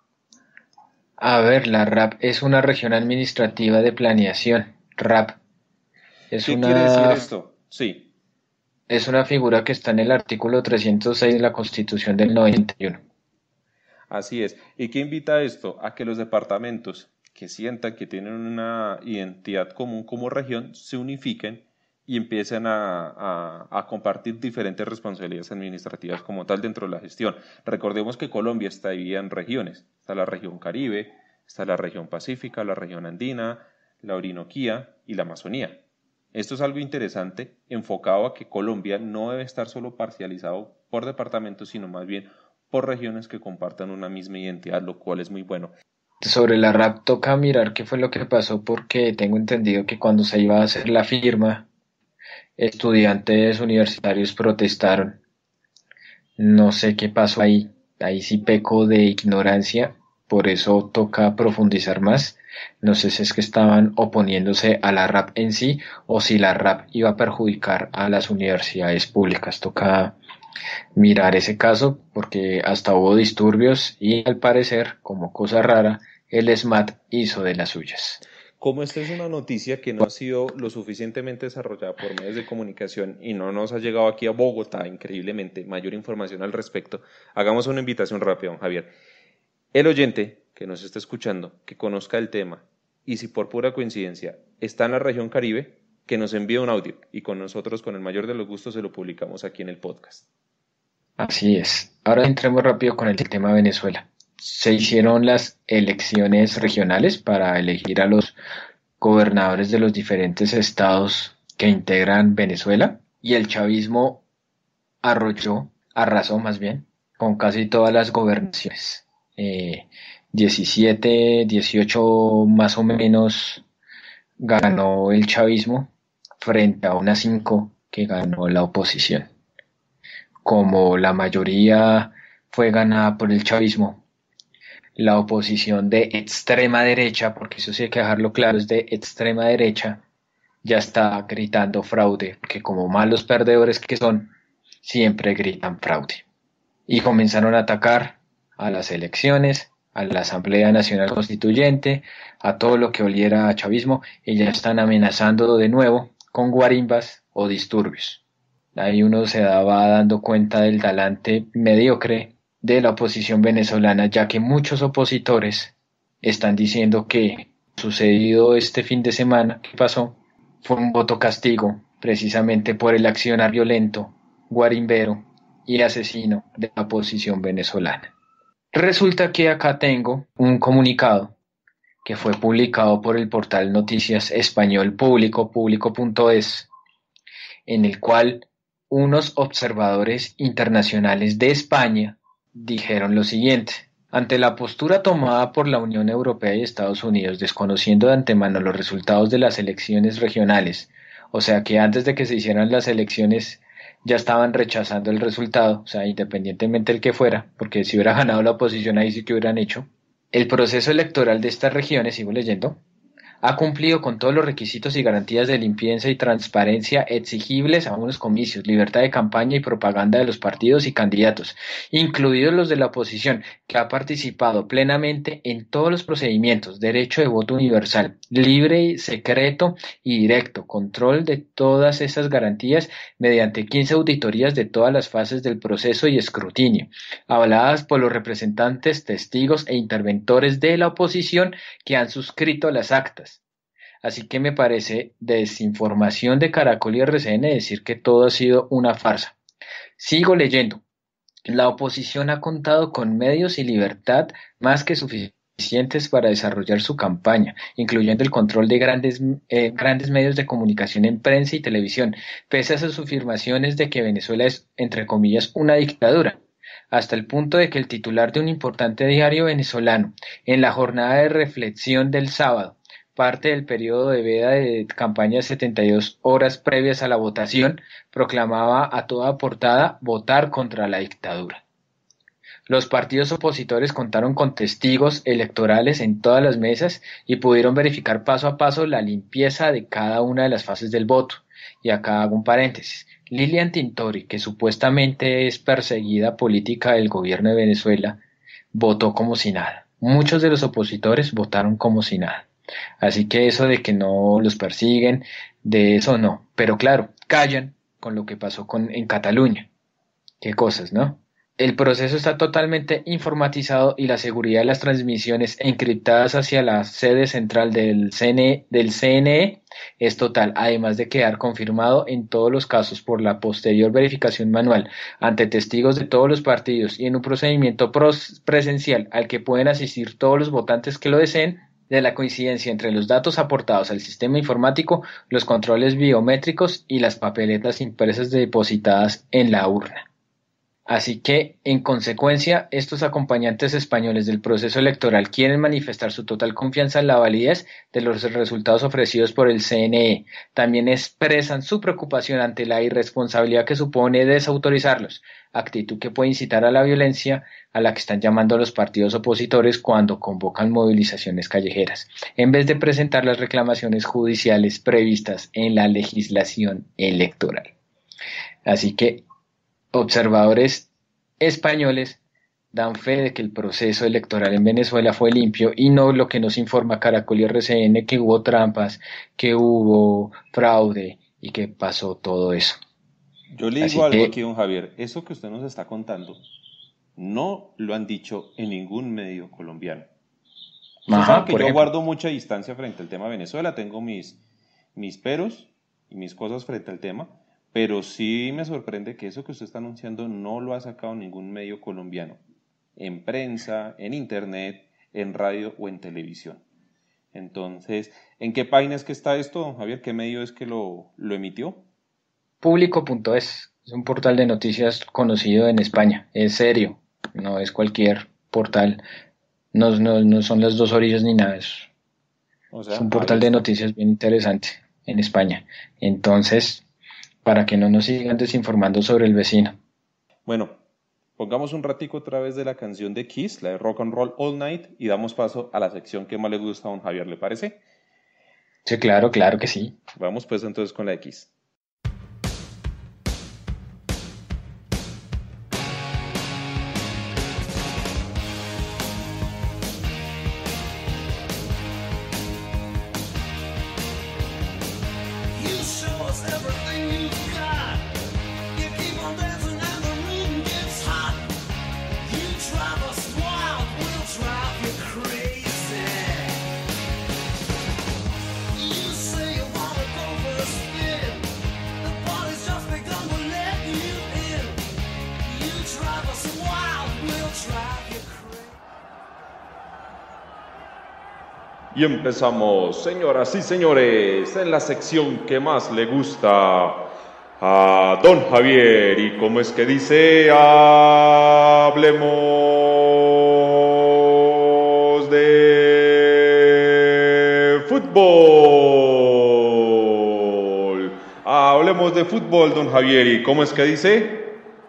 A ver, la RAP es una región administrativa de planeación. RAP ¿Qué quiere decir esto? Sí. Es una figura que está en el artículo 306 de la Constitución del 91. Así es. ¿Y qué invita a esto? A que los departamentos que sientan que tienen una identidad común como región se unifiquen y empiecen a compartir diferentes responsabilidades administrativas como tal dentro de la gestión. Recordemos que Colombia está dividida en regiones. Está la región Caribe, está la región Pacífica, la región Andina, la Orinoquía y la Amazonía. Esto es algo interesante, enfocado a que Colombia no debe estar solo parcializado por departamentos, sino más bien por regiones que compartan una misma identidad, lo cual es muy bueno. Sobre la RAP toca mirar qué fue lo que pasó, porque tengo entendido que cuando se iba a hacer la firma, estudiantes universitarios protestaron. No sé qué pasó ahí sí peco de ignorancia, por eso toca profundizar más. No sé si es que estaban oponiéndose a la RAP en sí o si la RAP iba a perjudicar a las universidades públicas. Toca mirar ese caso porque hasta hubo disturbios y al parecer, como cosa rara, el ESMAD hizo de las suyas. Como esta es una noticia que no ha sido lo suficientemente desarrollada por medios de comunicación y no nos ha llegado aquí a Bogotá, increíblemente, mayor información al respecto, hagamos una invitación rápida, don Javier. El oyente que nos está escuchando, que conozca el tema y si por pura coincidencia está en la región Caribe, que nos envíe un audio y con nosotros, con el mayor de los gustos, se lo publicamos aquí en el podcast. Así es. Ahora entremos rápido con el tema Venezuela. Se hicieron las elecciones regionales para elegir a los gobernadores de los diferentes estados que integran Venezuela y el chavismo arrasó más bien, con casi todas las gobernaciones. 17, 18 más o menos ganó el chavismo frente a unas 5 que ganó la oposición. Como la mayoría fue ganada por el chavismo, la oposición de extrema derecha, porque eso sí hay que dejarlo claro, es de extrema derecha, ya está gritando fraude, que como malos perdedores que son, siempre gritan fraude. Y comenzaron a atacar a las elecciones, a la Asamblea Nacional Constituyente, a todo lo que oliera a chavismo, y ya están amenazando de nuevo con guarimbas o disturbios. Ahí uno se daba dando cuenta del talante mediocre de la oposición venezolana, ya que muchos opositores están diciendo que sucedido este fin de semana que pasó fue un voto castigo precisamente por el accionar violento, guarimbero y asesino de la oposición venezolana. Resulta que acá tengo un comunicado que fue publicado por el portal Noticias Español Público, público.es, en el cual unos observadores internacionales de España dijeron lo siguiente: ante la postura tomada por la Unión Europea y Estados Unidos, desconociendo de antemano los resultados de las elecciones regionales, o sea que antes de que se hicieran las elecciones ya estaban rechazando el resultado, o sea, independientemente del que fuera, porque si hubiera ganado la oposición ahí sí que hubieran hecho, el proceso electoral de estas regiones, sigo leyendo, ha cumplido con todos los requisitos y garantías de limpieza y transparencia exigibles a unos comicios, libertad de campaña y propaganda de los partidos y candidatos, incluidos los de la oposición, que ha participado plenamente en todos los procedimientos, derecho de voto universal, libre, secreto y directo, control de todas esas garantías mediante 15 auditorías de todas las fases del proceso y escrutinio, avaladas por los representantes, testigos e interventores de la oposición que han suscrito las actas. Así que me parece desinformación de Caracol y RCN decir que todo ha sido una farsa. Sigo leyendo. La oposición ha contado con medios y libertad más que suficientes para desarrollar su campaña, incluyendo el control de grandes medios de comunicación en prensa y televisión, pese a sus afirmaciones de que Venezuela es, entre comillas, una dictadura, hasta el punto de que el titular de un importante diario venezolano, en la jornada de reflexión del sábado, parte del periodo de veda de campaña de 72 horas previas a la votación, proclamaba a toda portada votar contra la dictadura. Los partidos opositores contaron con testigos electorales en todas las mesas y pudieron verificar paso a paso la limpieza de cada una de las fases del voto. Y acá hago un paréntesis. Lilian Tintori, que supuestamente es perseguida política del gobierno de Venezuela, votó como si nada. Muchos de los opositores votaron como si nada. Así que eso de que no los persiguen, de eso no. Pero claro, callan con lo que pasó en Cataluña. Qué cosas, ¿no? El proceso está totalmente informatizado y la seguridad de las transmisiones encriptadas hacia la sede central del CNE es total, además de quedar confirmado en todos los casos por la posterior verificación manual ante testigos de todos los partidos y en un procedimiento presencial al que pueden asistir todos los votantes que lo deseen, de la coincidencia entre los datos aportados al sistema informático, los controles biométricos y las papeletas impresas depositadas en la urna. Así que, en consecuencia, estos acompañantes españoles del proceso electoral quieren manifestar su total confianza en la validez de los resultados ofrecidos por el CNE. También expresan su preocupación ante la irresponsabilidad que supone desautorizarlos, actitud que puede incitar a la violencia a la que están llamando los partidos opositores cuando convocan movilizaciones callejeras, en vez de presentar las reclamaciones judiciales previstas en la legislación electoral. Así que, observadores españoles dan fe de que el proceso electoral en Venezuela fue limpio y no lo que nos informa Caracol y RCN, que hubo trampas, que hubo fraude y que pasó todo eso. Yo le digo algo aquí, don Javier, eso que usted nos está contando no lo han dicho en ningún medio colombiano. Usted sabe que yo guardo mucha distancia frente al tema de Venezuela, tengo mis peros y mis cosas frente al tema, pero sí me sorprende que eso que usted está anunciando no lo ha sacado ningún medio colombiano, en prensa, en internet, en radio o en televisión. Entonces, ¿en qué página es que está esto, don Javier? ¿Qué medio es que lo emitió? Público.es, es un portal de noticias conocido en España, es serio, no es cualquier portal, no son las dos orillas ni nada, es un portal de noticias bien interesante en España. Entonces, para que no nos sigan desinformando sobre el vecino. Bueno, pongamos un ratico otra vez de la canción de Kiss, la de Rock and Roll All Night, y damos paso a la sección que más le gusta a don Javier, ¿le parece? Sí, claro que sí. Vamos pues entonces con la de Kiss. Y empezamos, señoras y señores, en la sección que más le gusta a don Javier. ¿Y cómo es que dice? Hablemos de fútbol. Hablemos de fútbol, don Javier. ¿Y cómo es que dice?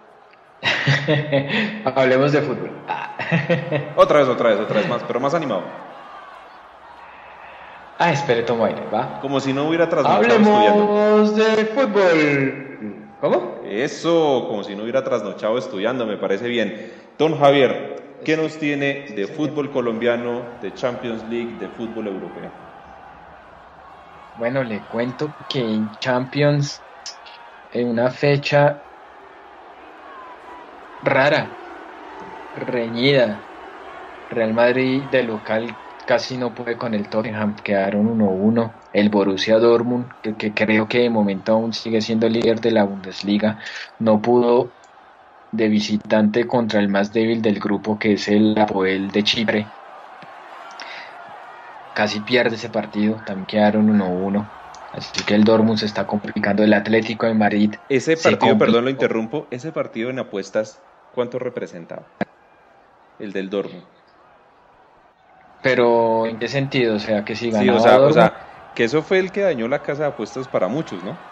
Hablemos de fútbol. Otra vez más, pero más animado. Espere, tomo aire, ¿va? Como si no hubiera trasnochado estudiando. Hablemos de fútbol. ¿Cómo? Eso, como si no hubiera trasnochado estudiando, me parece bien. Don Javier, ¿qué nos tiene de fútbol colombiano, de Champions League, de fútbol europeo? Bueno, le cuento que en Champions, en una fecha rara, reñida, Real Madrid de local casi no puede con el Tottenham, quedaron 1-1. El Borussia Dortmund, que creo que de momento aún sigue siendo el líder de la Bundesliga, no pudo de visitante contra el más débil del grupo, que es el Apoel de Chipre. Casi pierde ese partido, también quedaron 1-1. Así que el Dortmund se está complicando. El Atlético de Madrid. Ese partido, perdón, lo interrumpo, ese partido en apuestas, ¿cuánto representaba? El del Dortmund. Pero, ¿en qué sentido? O sea, que si ganaba Sí, o Dortmund, sea, que eso fue el que dañó la casa de apuestas para muchos, ¿no?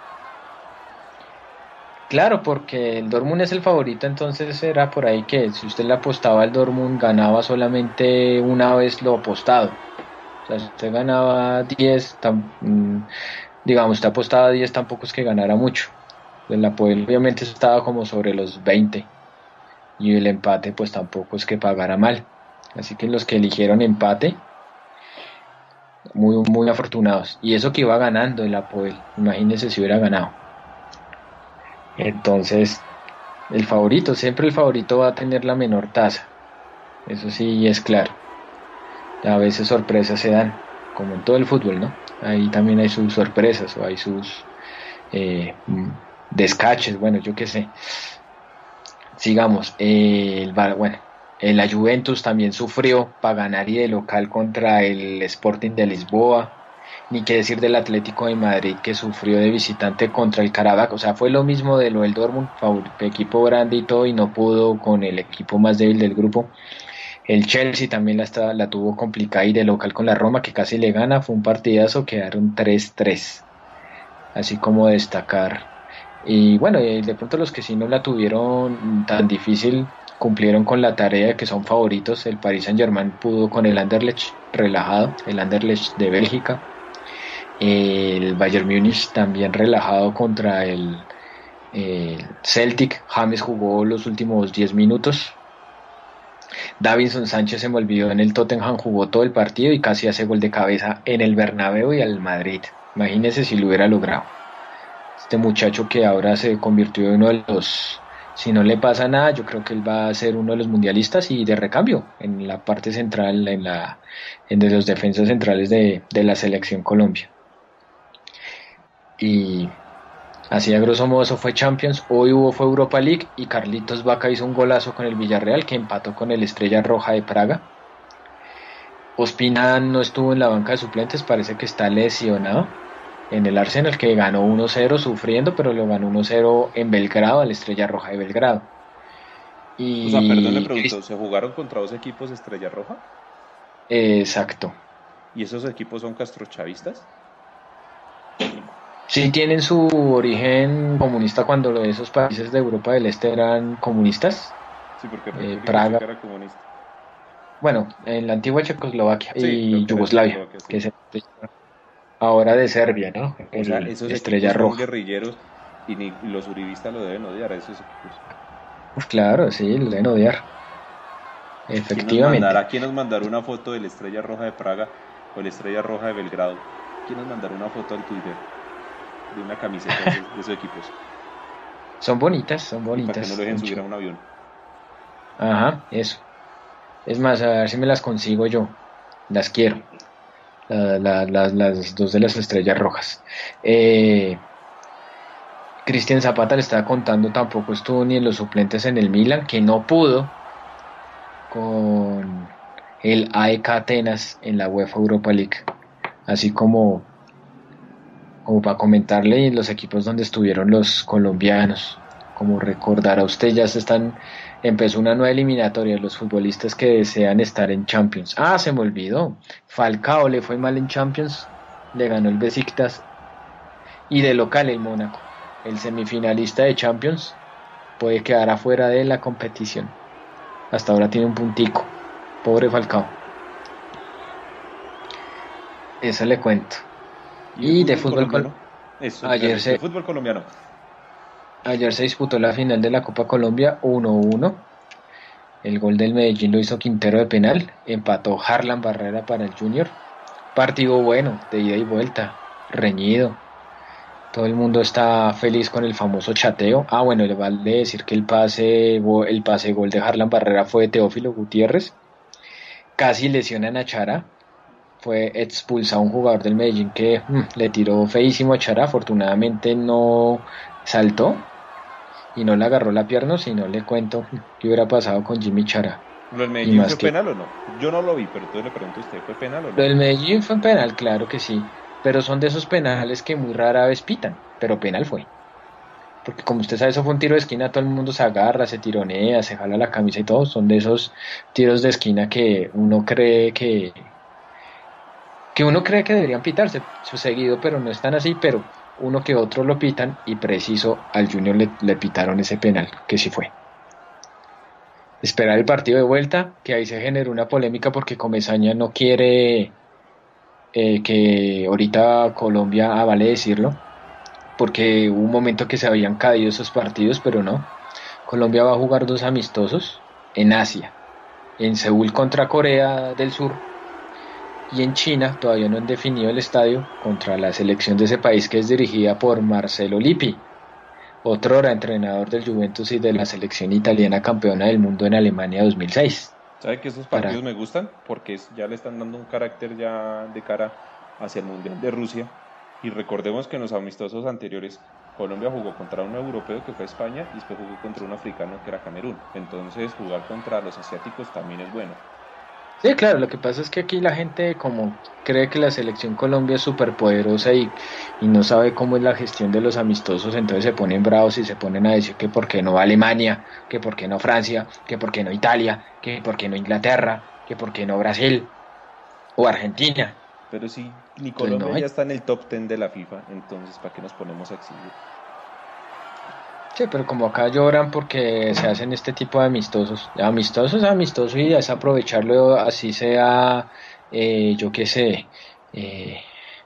claro, porque el Dortmund es el favorito, entonces era por ahí que si usted le apostaba al Dortmund, ganaba solamente una vez lo apostado. O sea, si usted ganaba 10, digamos, usted apostaba 10, tampoco es que ganara mucho. El Apoel obviamente estaba como sobre los 20 y el empate pues tampoco es que pagara mal. Así que los que eligieron empate, muy, muy afortunados. Y eso que iba ganando el Apoel, imagínense si hubiera ganado. Entonces, siempre el favorito va a tener la menor tasa. Eso sí es claro. A veces sorpresas se dan, como en todo el fútbol, ¿no? Ahí también hay sus sorpresas o hay sus descaches, bueno, yo qué sé. Sigamos. La Juventus también sufrió para ganar y de local contra el Sporting de Lisboa. Ni qué decir del Atlético de Madrid, que sufrió de visitante contra el Karabakh. O sea, fue lo mismo de lo del Dortmund, equipo grande y todo, y no pudo con el equipo más débil del grupo. El Chelsea también la tuvo complicada y de local con la Roma, que casi le gana. Fue un partidazo, quedaron 3-3. Así como destacar. Y bueno, de pronto los que sí no la tuvieron tan difícil cumplieron con la tarea, que son favoritos. El Paris Saint-Germain pudo con el Anderlecht relajado, el Anderlecht de Bélgica. El Bayern Múnich también relajado contra el Celtic. James jugó los últimos 10 minutos. Davinson Sánchez, se me olvidó, en el Tottenham jugó todo el partido y casi hace gol de cabeza en el Bernabéu y al Madrid. Imagínese si lo hubiera logrado. Este muchacho que ahora se convirtió en uno de los, si no le pasa nada, yo creo que él va a ser uno de los mundialistas y de recambio en la parte central, en de los defensas centrales de la selección Colombia. Y así a grosso modo eso fue Champions. Hoy fue Europa League y Carlitos Vaca hizo un golazo con el Villarreal, que empató con el Estrella Roja de Praga. Ospina no estuvo en la banca de suplentes, parece que está lesionado. En el Arsenal, que ganó 1-0 sufriendo, pero lo ganó 1-0 en Belgrado, al Estrella Roja de Belgrado. Y O sea, perdón, le pregunto, ¿se jugaron contra dos equipos Estrella Roja? Exacto. ¿Y esos equipos son castrochavistas? Sí, tienen su origen comunista cuando esos países de Europa del Este eran comunistas. Sí, porque Praga, era comunista. bueno, en la antigua Checoslovaquia Sí, y Yugoslavia, sí. que es ahora de Serbia, ¿no? O sea, esos Estrella equipos son Roja. guerrilleros y ni los uribistas lo deben odiar a esos equipos. Claro, sí, lo deben odiar. Efectivamente. ¿Quién nos mandará una foto de la Estrella Roja de Praga o la Estrella Roja de Belgrado? ¿Quién nos mandará una foto al Twitter de una camiseta de esos equipos? Son bonitas, son Y para que bonitas. no lo dejen subir a un avión. Ajá, eso. Es más, a ver si me las consigo yo. Las quiero. Las dos de las estrellas rojas. Cristian Zapata le estaba contando, tampoco estuvo ni en los suplentes en el Milan, que no pudo con el AEK Atenas en la UEFA Europa League. Así como para comentarle los equipos donde estuvieron los colombianos. Como recordará usted, empezó una nueva eliminatoria de los futbolistas que desean estar en Champions. Se me olvidó. Falcao le fue mal en Champions, le ganó el Besiktas y de local el Mónaco. El semifinalista de Champions puede quedar afuera de la competición. Hasta ahora tiene un puntico. Pobre Falcao. Eso le cuento. Y Y el de fútbol fútbol, colombiano. Eso, ayer el se, fútbol colombiano. ayer se disputó la final de la Copa Colombia 1-1. El gol del Medellín lo hizo Quintero de penal. Empató Harlan Barrera para el Junior. Partido bueno, de ida y vuelta, reñido. Todo el mundo está feliz con el famoso chateo. Ah, bueno, le vale decir que el pase gol de Harlan Barrera fue de Teófilo Gutiérrez. Casi lesionan a Chara. Fue expulsado un jugador del Medellín que le tiró feísimo a Chara. Afortunadamente no saltó y no le agarró la pierna, si no le cuento qué hubiera pasado con Jimmy Chara. ¿Lo del Y Medellín más fue que penal o no? Yo no lo vi, pero entonces le pregunto a usted, ¿fue penal o lo no? del Medellín fue penal, claro que sí, pero son de esos penales que muy rara vez pitan, pero penal fue. Porque como usted sabe, eso fue un tiro de esquina, todo el mundo se agarra, se tironea, se jala la camisa y todo, son de esos tiros de esquina que uno cree que deberían pitarse su seguido, pero no están así, pero uno que otro lo pitan y preciso al Junior le pitaron ese penal, que sí fue. Esperar el partido de vuelta, que ahí se generó una polémica porque Comesaña no quiere que ahorita Colombia, vale decirlo, porque hubo un momento que se habían caído esos partidos, pero no. Colombia va a jugar dos amistosos en Asia, en Seúl contra Corea del Sur y en China, todavía no han definido el estadio, contra la selección de ese país que es dirigida por Marcelo Lippi, otrora entrenador del Juventus y de la selección italiana campeona del mundo en Alemania 2006. ¿Sabe que esos Para, partidos me gustan? Porque ya le están dando un carácter ya de cara hacia el Mundial de Rusia. Y recordemos que en los amistosos anteriores Colombia jugó contra un europeo que fue España y después jugó contra un africano que era Camerún. Entonces jugar contra los asiáticos también es bueno. sí, claro, lo que pasa es que aquí la gente como cree que la selección Colombia es súper poderosa y no sabe cómo es la gestión de los amistosos, entonces se ponen bravos y se ponen a decir que por qué no Alemania, que por qué no Francia, que por qué no Italia, que por qué no Inglaterra, que por qué no Brasil o Argentina. Pero si ni Entonces no Colombia ya hay. está en el top 10 de la FIFA, entonces ¿para qué nos ponemos a exhibir? Sí, pero como acá lloran porque se hacen este tipo de amistosos. Amistosos y es aprovecharlo así sea, yo qué sé, eh,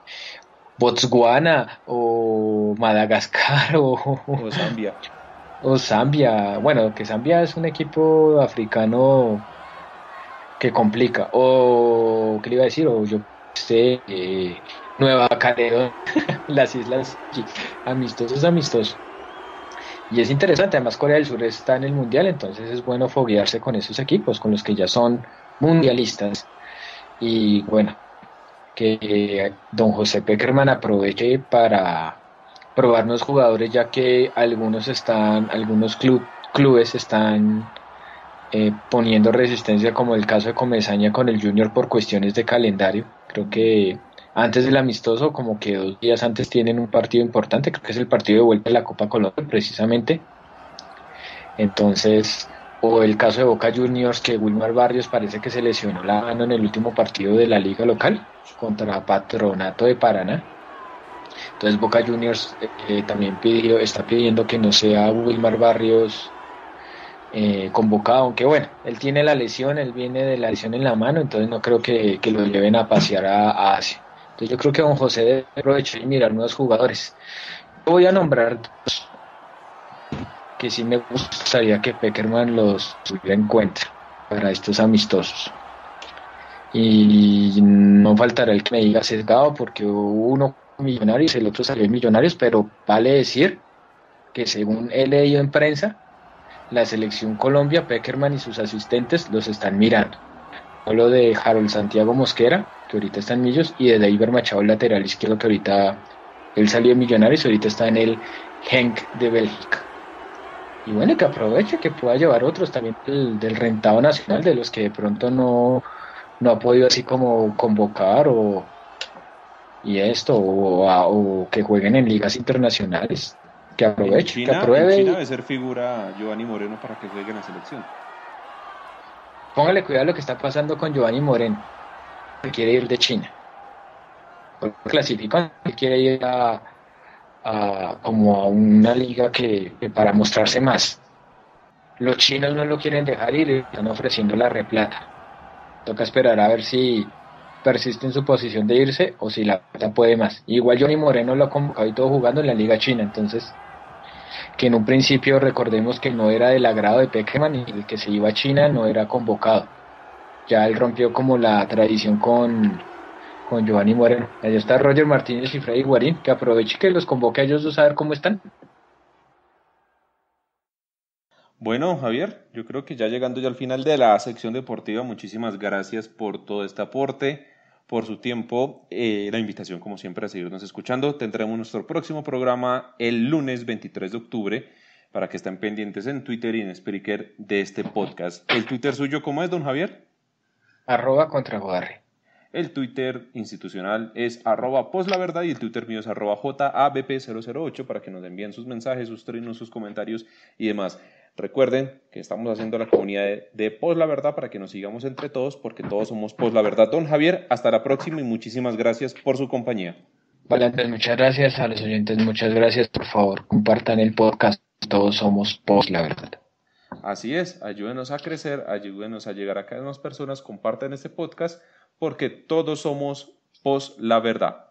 Botswana o Madagascar O Zambia. o Zambia. Bueno, que Zambia es un equipo africano que complica. O, ¿qué le iba a decir? O yo sé, Nueva Caledonia, las islas, sí, amistosos. Y es interesante, además Corea del Sur está en el Mundial, entonces es bueno foguearse con esos equipos, con los que ya son mundialistas. Y bueno, que don José Peckerman aproveche para probarnos jugadores, ya que algunos clubes están poniendo resistencia, como el caso de Comesaña con el Junior por cuestiones de calendario. Creo que antes del amistoso, como que 2 días antes tienen un partido importante, creo que es el partido de vuelta de la Copa Colombia, precisamente. Entonces, o el caso de Boca Juniors, que Wilmar Barrios parece que se lesionó la mano en el último partido de la liga local contra Patronato de Paraná. Entonces Boca Juniors también está pidiendo que no sea Wilmar Barrios convocado, aunque bueno, él tiene la lesión, él viene de la lesión en la mano, entonces no creo que lo lleven a pasear a Asia. Entonces yo creo que don José debe aprovechar y mirar nuevos jugadores. Yo voy a nombrar dos que sí me gustaría que Peckerman los tuviera en cuenta para estos amistosos. Y no faltará el que me diga sesgado, porque uno Millonarios, el otro salió en Millonarios, pero vale decir que según he leído en prensa, la selección Colombia, Peckerman y sus asistentes los están mirando. Hablo de Harold Santiago Mosquera, que ahorita está en Millos, y de Deiber Machado, el lateral izquierdo, que ahorita él salió en Millonarios, ahorita está en el Genk de Bélgica. Y bueno, que aproveche, que pueda llevar otros también del rentado nacional, de los que de pronto no ha podido así como convocar o que jueguen en ligas internacionales. Que aproveche, que En apruebe China y debe ser figura Giovanni Moreno para que juegue en la selección. póngale cuidado a lo que está pasando con Giovanni Moreno, que quiere ir de China. Clasifican, que quiere ir como a una liga que para mostrarse más. Los chinos no lo quieren dejar ir y le están ofreciendo la replata. Toca esperar a ver si persiste en su posición de irse o si la Plata puede más. Igual Johnny Moreno lo ha convocado y todo jugando en la Liga China, entonces que en un principio recordemos que no era del agrado de Pekerman y el que se iba a China no era convocado. Ya él rompió como la tradición con Giovanni Moreno. Allá está Roger Martínez y Freddy Guarín, que aproveche que los convoque a ellos dos a ver cómo están. Bueno, Javier, yo creo que ya llegando ya al final de la sección deportiva, muchísimas gracias por todo este aporte, por su tiempo, la invitación como siempre a seguirnos escuchando. Tendremos nuestro próximo programa el lunes 23 de octubre para que estén pendientes en Twitter y en Spreaker de este podcast. ¿El Twitter suyo cómo es, don Javier? @contragodarre. El Twitter institucional es @poslaverdad y el Twitter mío es @JABP008 para que nos envíen sus mensajes, sus trinos, sus comentarios y demás. Recuerden que estamos haciendo la comunidad de Pos la Verdad para que nos sigamos entre todos porque todos somos Pos la Verdad. Don Javier, hasta la próxima y muchísimas gracias por su compañía. Vale, Andrés, muchas gracias. A los oyentes, muchas gracias. Por favor, compartan el podcast. Todos somos Pos la Verdad. Así es, ayúdenos a crecer, ayúdenos a llegar a cada vez más personas, compartan este podcast porque todos somos Pos la Verdad.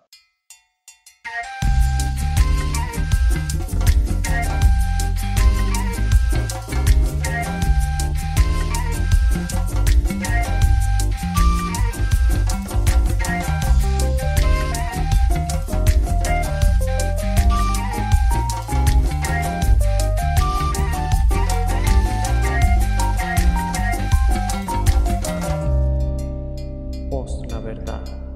Post la verdad.